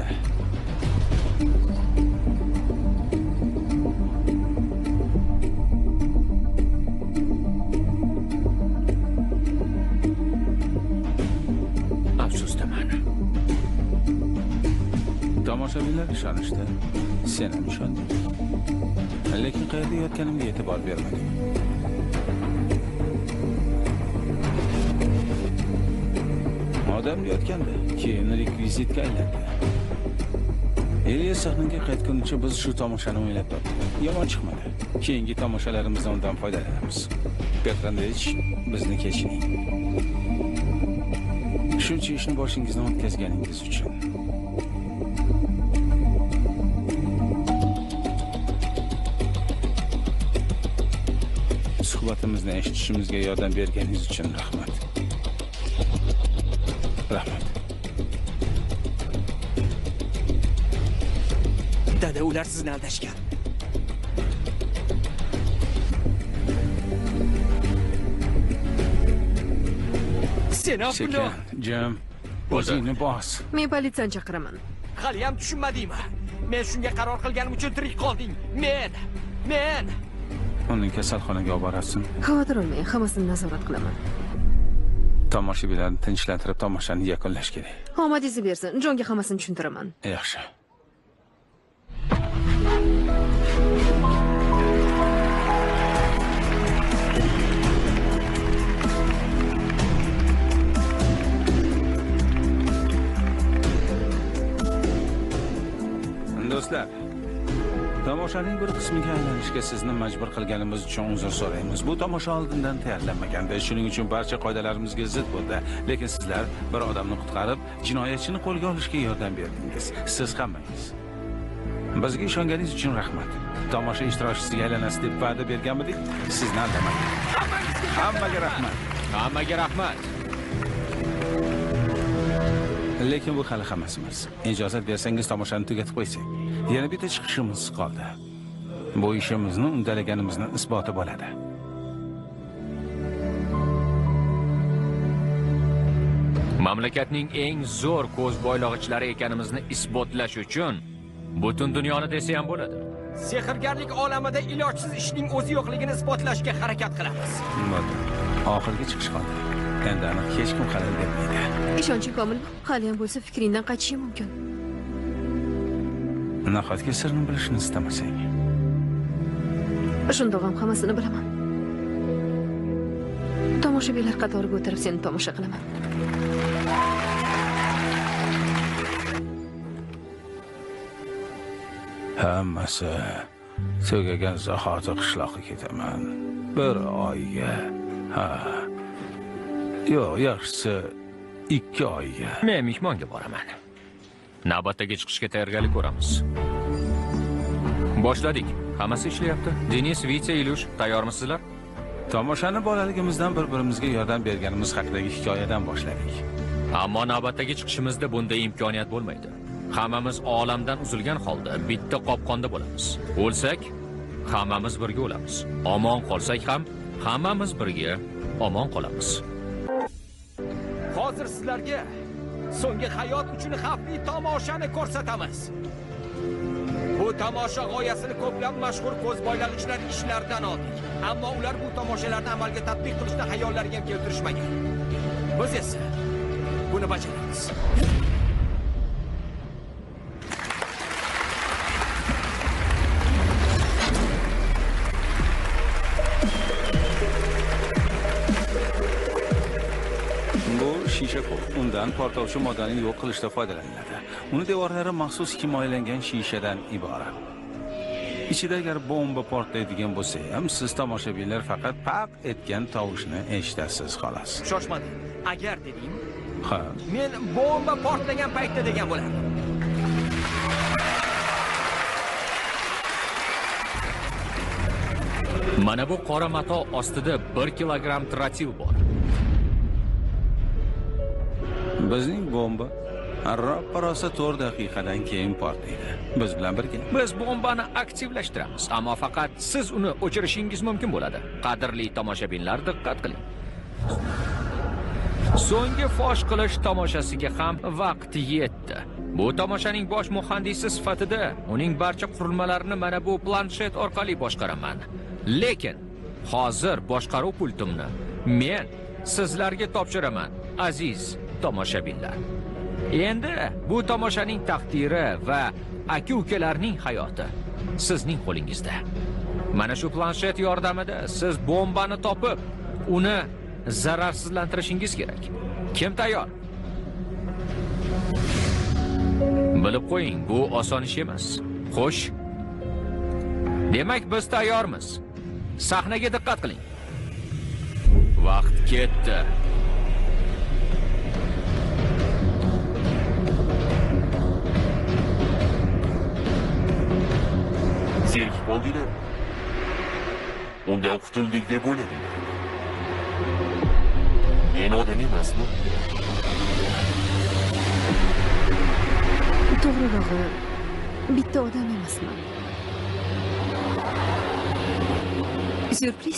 Tomoshabinlar ishonishdi. Sen ham ishonding. Lekin qayerda yotganimga e'tibor bermading. Odam yotganda, keyin rekvizitga aylandi. Eliya sahnaga qaytgunicha biz shu tomoshani o'ylab topdik. Yomon chiqmadi. Keyingi tomoshalarimizdan undan foydalanamiz. Petr Andreyevich, bizni kechiring. Shuncha ishni boshingizdan o'tkazganingiz uchun. Suhbatimizni eshitishimizga yordam berganingiz uchun rahmat. Rahmat. Dada, ular sizni aldashgan. Sen Sekin, jim. O'zingni bos. Men politsiyani chaqiraman. Hali ham tushunmadingmi? Men shunga qaror qilganim uchun tirik qolding. Men. Uni kasalxonaga olib borasiz. Xavotir olmang, hammasini nazorat qilaman. Tomoshabinlarni tinchlantirib tomoshani yakunlash kerak. Omadingizni bersin, Jonga hammasini tushuntiraman. Yaxshi. Do'stlar, tomoshaning bir qismiga aylanishga sizni majbur qilganimiz uchun uzr so'raymiz. Bu tomosha oldindan tayyorlanmagandi, shuning uchun barcha qoidalarimizga zid bo'ldi. Lekin sizlar bir odamni qutqarib, jinoyatchini qo'lga olishga yordam berdingiz. Siz hammangiz. Bizga ishonganingiz uchun rahmat. Tomosha ishtirokchisiga aylanasiz deb va'da berganmidik? Sizni aldamang. Hammaga rahmat. Hammaga rahmat. Lekin bu hali hammasi emas. Ijozat bersangiz tomoshani tugatib qo'ysak. Yana bitta chiqishimiz qoldi. Bu ishimizni uddalaganimizni isboti bo'ladi. Mamlakatning eng zo'r ko'z boylog'ichlari ekanimizni isbotlash uchun butun dunyoni desa ham bo'ladi. Sehrgarlik olamida ilojsiz ishning o'zi yo'qligini isbotlashga harakat qilamiz. Bo'ldi. Oxirgi chiqish qoldi. Endi aniq hech kim xalal bermaydi. Ishonching komil, hali ham bo'lsa fikringdan qaytishi mumkin. Nahotki sirni bilishni istamasang. Shundoq ham hammasini bilaman. Tomoshabinlar qatoriga o'tirib seni tomosha qilaman. Hammasi tugagan zahoti qishloqqa ketaman. Bir oyga. Ha. Yo'q, yaxshisi 2 oyga. Men mehmonga boraman. Navbatdagi chiqishga tayyorgarlik ko'ramiz. Boshladik. Hammasi ishlayapti. Denis, Vitya, Ilyush, tayyormisizlar? Tomoshani bolaligimizdan bir-birimizga yordam berganimiz haqidagi hikoyadan boshladik. Ammo navbatdagi chiqishimizda bunday imkoniyat bo'lmaydi. Hammamiz olamdan uzilgan holda bitta qopqonda bo'lamiz. O'lsak, hammamiz birga o'lamiz. Omon qolsak ham hammamiz birga omon qolamiz. Hozir sizlarga so'nggi hayot uchun xavfli tomoshani ko'rsatamiz. Bu tomosha g'oyasini ko'plab mashhur ko'zboylag'ichlar ishlaridan oldik. Ammo ular bu tomoshalarni amalga tatbiq qilishni xayollariga ham keltirishmagan. Biz esa buni bajaramiz. Shisha ko'p. Undan portlovchi moddani yo'q qilishda foydalaniladi. Uni devorlari maxsus himoyalangan shishadan iborat. Ichida agar bomba portlaydigan bo'lsa ham, siz tomoshabinlar faqat paq etgan tovushni eshitasiz xolos. Shoshmang. Agar dedim, ha, men bomba portlagan paytda degan bo'lardim. Mana bu qora mato ostida 1 kilogramm trotil bor. Bizning bomba rosa 4 daqiqadan keyin portlaydi. Biz bilan birga. Biz bombani aktivlashtiramiz, ammo faqat siz uni o'chirishingiz mumkin bo'ladi. Qadrli tomoshabinlar, diqqat qiling. So'nggi fosh qilish tomoshasiga ham vaqt yetdi. Bu tomoshaning bosh muhandisi sifatida uning barcha qurilmalarini mana bu planshet orqali boshqaraman. Lekin hozir boshqaruv pultimni men sizlarga topshiraman, aziz tomoshabinlar. Endi bu tomoshaning taqdiri va aka-ukalarning hayoti sizning qo'lingizda. Mana shu planshet yordamida siz bombani topib, uni zararsizlantirishingiz kerak. Kim tayyor? Bilib qo'ying, bu oson ish emas. Xo'sh. Demak, biz tayyormiz. Sahnaga diqqat qiling. Vaqt ketdi. Zerikib qoldinglar. Undan qutuldik deb o'ylading. Men odam emasman. To'g'rirog'i, bitta odam emasman. Syurpriz.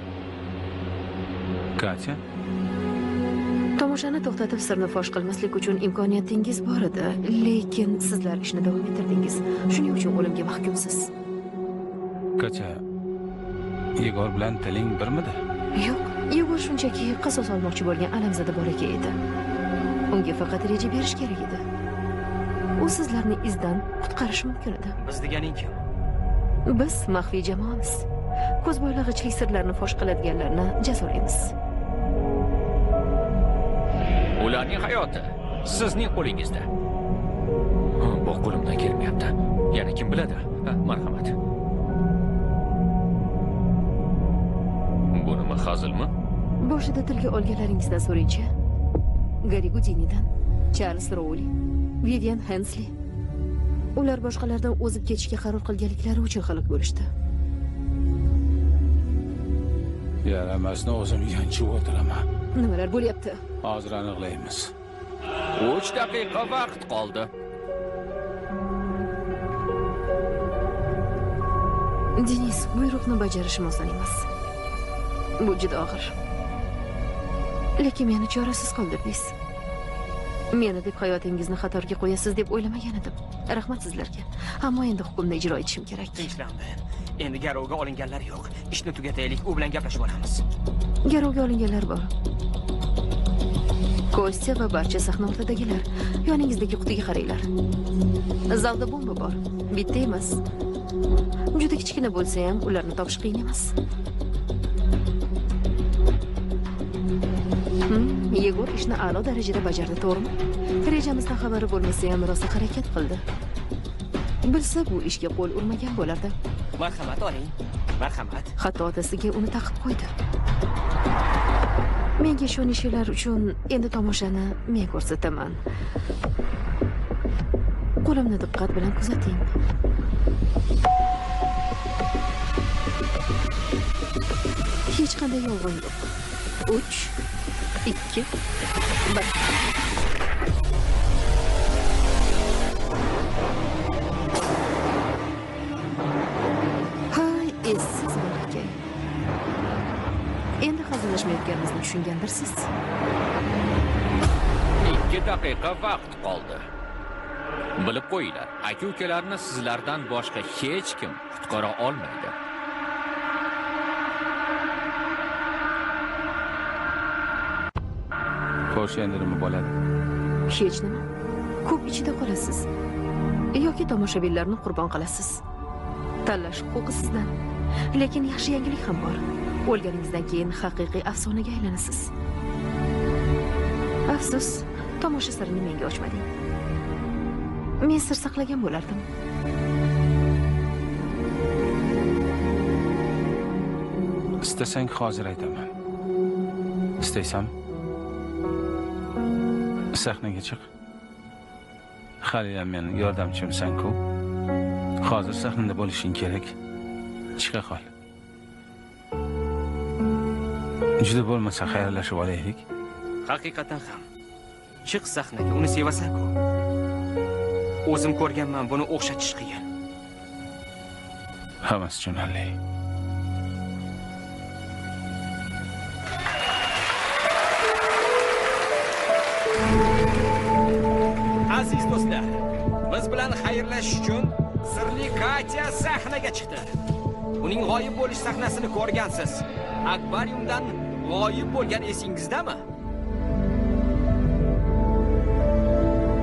Katya, Tomoshani to'xtatib sirni fosh qilmaslik uchun imkoniyatingiz bor edi, lekin sizlar ishni davom ettirdingiz. Shuning uchun o'limga mahkumsiz. Katya, Yegor bilan tiling birmidi? Yo'q, Yegor shunchaki qasos olmoqchi bo'lgan alamzada bolaka edi. Unga faqat reja berish kerak edi. U sizlarni izdan qutqarish mumkin edi. Biz deganing kim? Biz maxfiy jamoamiz. Ko'zbo'ylag'ichlik sirlarini fosh qiladiganlarni jazolaymiz. Ularning hayoti sizning qo'lingizda. Bu qo'limdan kelmayapti. Yana kim biladi? Marhamat. Bu nima hazilmi? Boshida tilga olganlaringizdan so'raychi. Gary Houdinidan, Charles Rowley, Vivian Hensley. Ular boshqalardan o'zib ketishga qaror qilganliklari uchun halok bo'lishdi. Yaramasni o'zim yanchib o'tiraman. Nimalar bo'lyapti? Hozir aniqlaymiz. 3 daqiqa vaqt qoldi. Denis, buyruqni bajarishim oson emas. Bu juda og'ir. Lekin meni chorasiz qoldirdingiz. Meni deb hayotingizni xatarga qo'yasiz deb o'ylamagan edim. Rahmat sizlarga. Ammo endi hukmni ijro etishim kerak. Tinchlanmang. Endi garovga olinganlar yo'q. Ishni tugataylik, u bilan gaplashib olamiz. Garovga olinganlar bor. Kostya va barcha sahna ortidagilar. Yoningizdagi qutiga qaranglar. Zalda bomba bor. Bitta emas. Juda kichkina bo'lsa ham ularni topish qiyin emas. Yegor ishni a'lo darajada bajardi, to'g'rimi? Rejamizdan xabari bo'lmasa ham rosa harakat qildi. Bilsa bu ishga qo'l urmagan bo'lardi. Marhamat oling. Marhamat. Hatto otasiga uni taqib qo'ydi. Menga ishonishinglar uchun endi tomoshani men ko'rsataman. Qo'limni diqqat bilan kuzating. Hech qanday yolg'on yo'q. 3, 2, 1. Hay, essiz bolakay. Endi hazillashmayotganimizni tushungandirsiz. 2 daqiqa vaqt qoldi. Bilib qo'yinglar, aka-ukalarni sizlardan boshqa hech kim qutqara olmaydi. Xo'sh, endi nima bo'ladi? Hech nima. Ko'p ichida qolasiz yoki tomoshabinlarni qurbon qilasiz. Tanlash huquqi sizdan. Lekin yaxshi yangilik ham bor. O'lganingizdan keyin haqiqiy afsonaga aylanasiz. Afsus, tomosha sirini menga ochmading. Men sir saqlagan bo'lardim. Istasang hozir aytaman. Istaysam sahnaga chiq. Haliyam mening yordamchimsan-ku. Hozir sahnada bo'lishing kerak. Chiqa qol. Juda bo'lmasa xayrlashib olaylik. Haqiqatan ham. Chiq sahnaga, uni sevasan-ku. O'zim ko'rganman, buni o'xshatish qiyin. Hammasi tushunarli. Aziz do'stlar, biz bilan xayrlashish uchun sirli Katya sahnaga chiqdi. Uning g'oyib bo'lish sahnasini ko'rgansiz. Akvariumdan g'oyib bo'lgan esingizdami?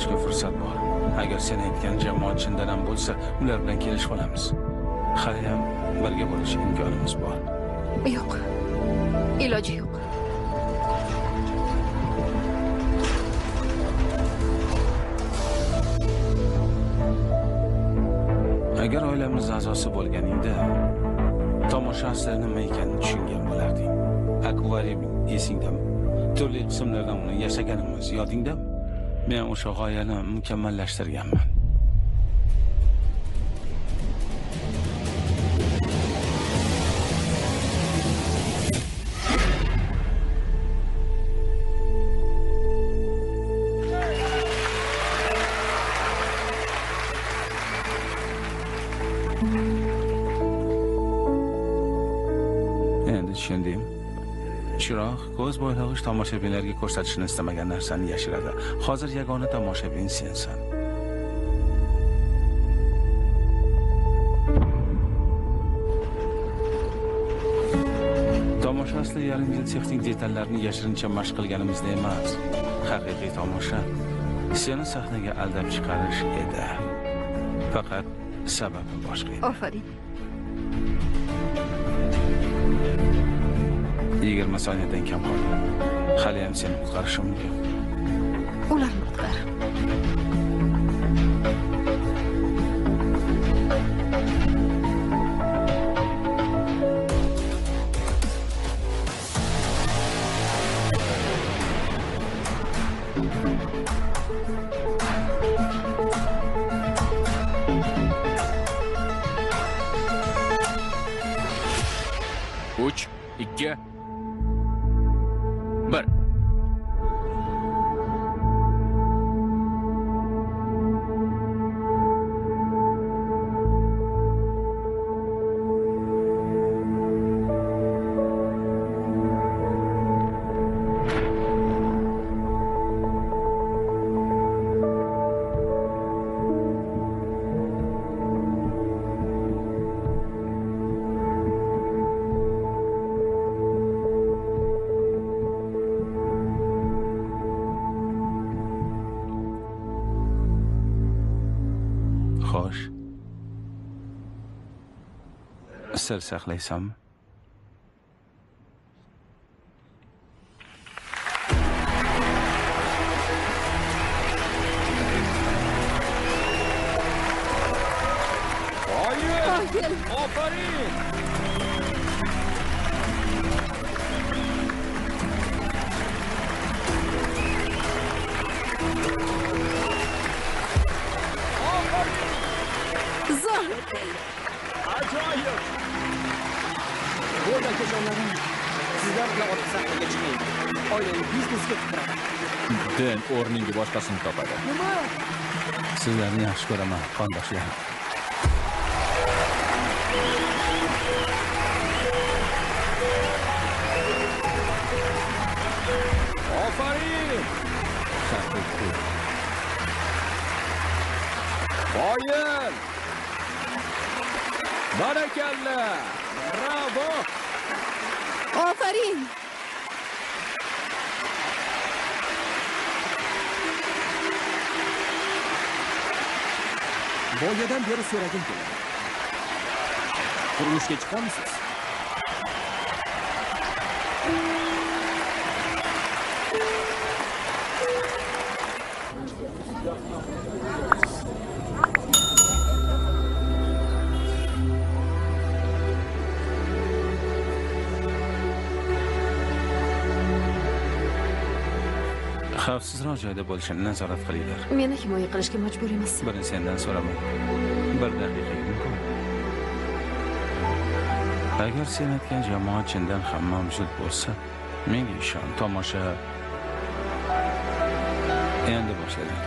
qilishga fursat bor. Agar sen aytgan jamoat chindan ham bo'lsa, ular bilan kelishib olamiz. Hali ham birga bo'lish imkonimiz bor. Yo'q. Iloji yo'q. Agar oilamiz a'zosi bo'lganingda, tomosha asli nima ekanini tushungan bo'larding. Akvarium esingdami? Turli qismlardan uni yasaganimiz yodingdami? Men o'sha g'oyani mukammallashtirganman. Endi tushundim. Chiroq ko'z bo'ylog'ich tomoshabinlarga ko'rsatishni istamagan narsani yashiradi. Hozir yagona tomoshabin sensan. Tomosha asli yarim yil texnik detallarni yashirincha mashq qilganimizda emas. Haqiqiy tomosha seni sahnaga aldab chiqarish edi. Faqat sababi boshqa edi. Ofarin. 20 soniyadan kam qoldi. Hali ham seni qutqarishim mumkin. Ularni qutqar. Uch, ikki, bir. Xo'sh. Sir saqlaysanmi? Oyin! Ofarin! Zohir. Ajoyib! Bo'ldi akajonlarim. Sizlar bilan ortiq sahnaga chiqing. Oilangiz biznesga kiradi. Den o'rninga boshqasini topadi. Sizlarni yaxshi ko'raman, qondoshlar. Ofarin! Oyin! Barakalla! Bravo! Ofarin. Boyadan beri so'ragim keladi. Turmushga chiqamisiz? Xavfsizroq joyda bo'lishini nazorat qilinglar. Meni himoya qilishga majbur emas. Buni sendan so'ramang. 1 daqiqa mumkin. Agar sen aytgan jamoat chindan ham mavjud bo'lsa, menga ishon, tomosha endi boshlanadi.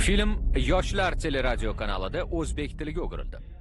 Film Yoshlar teleradio kanalida o'zbek tiliga o'girildi.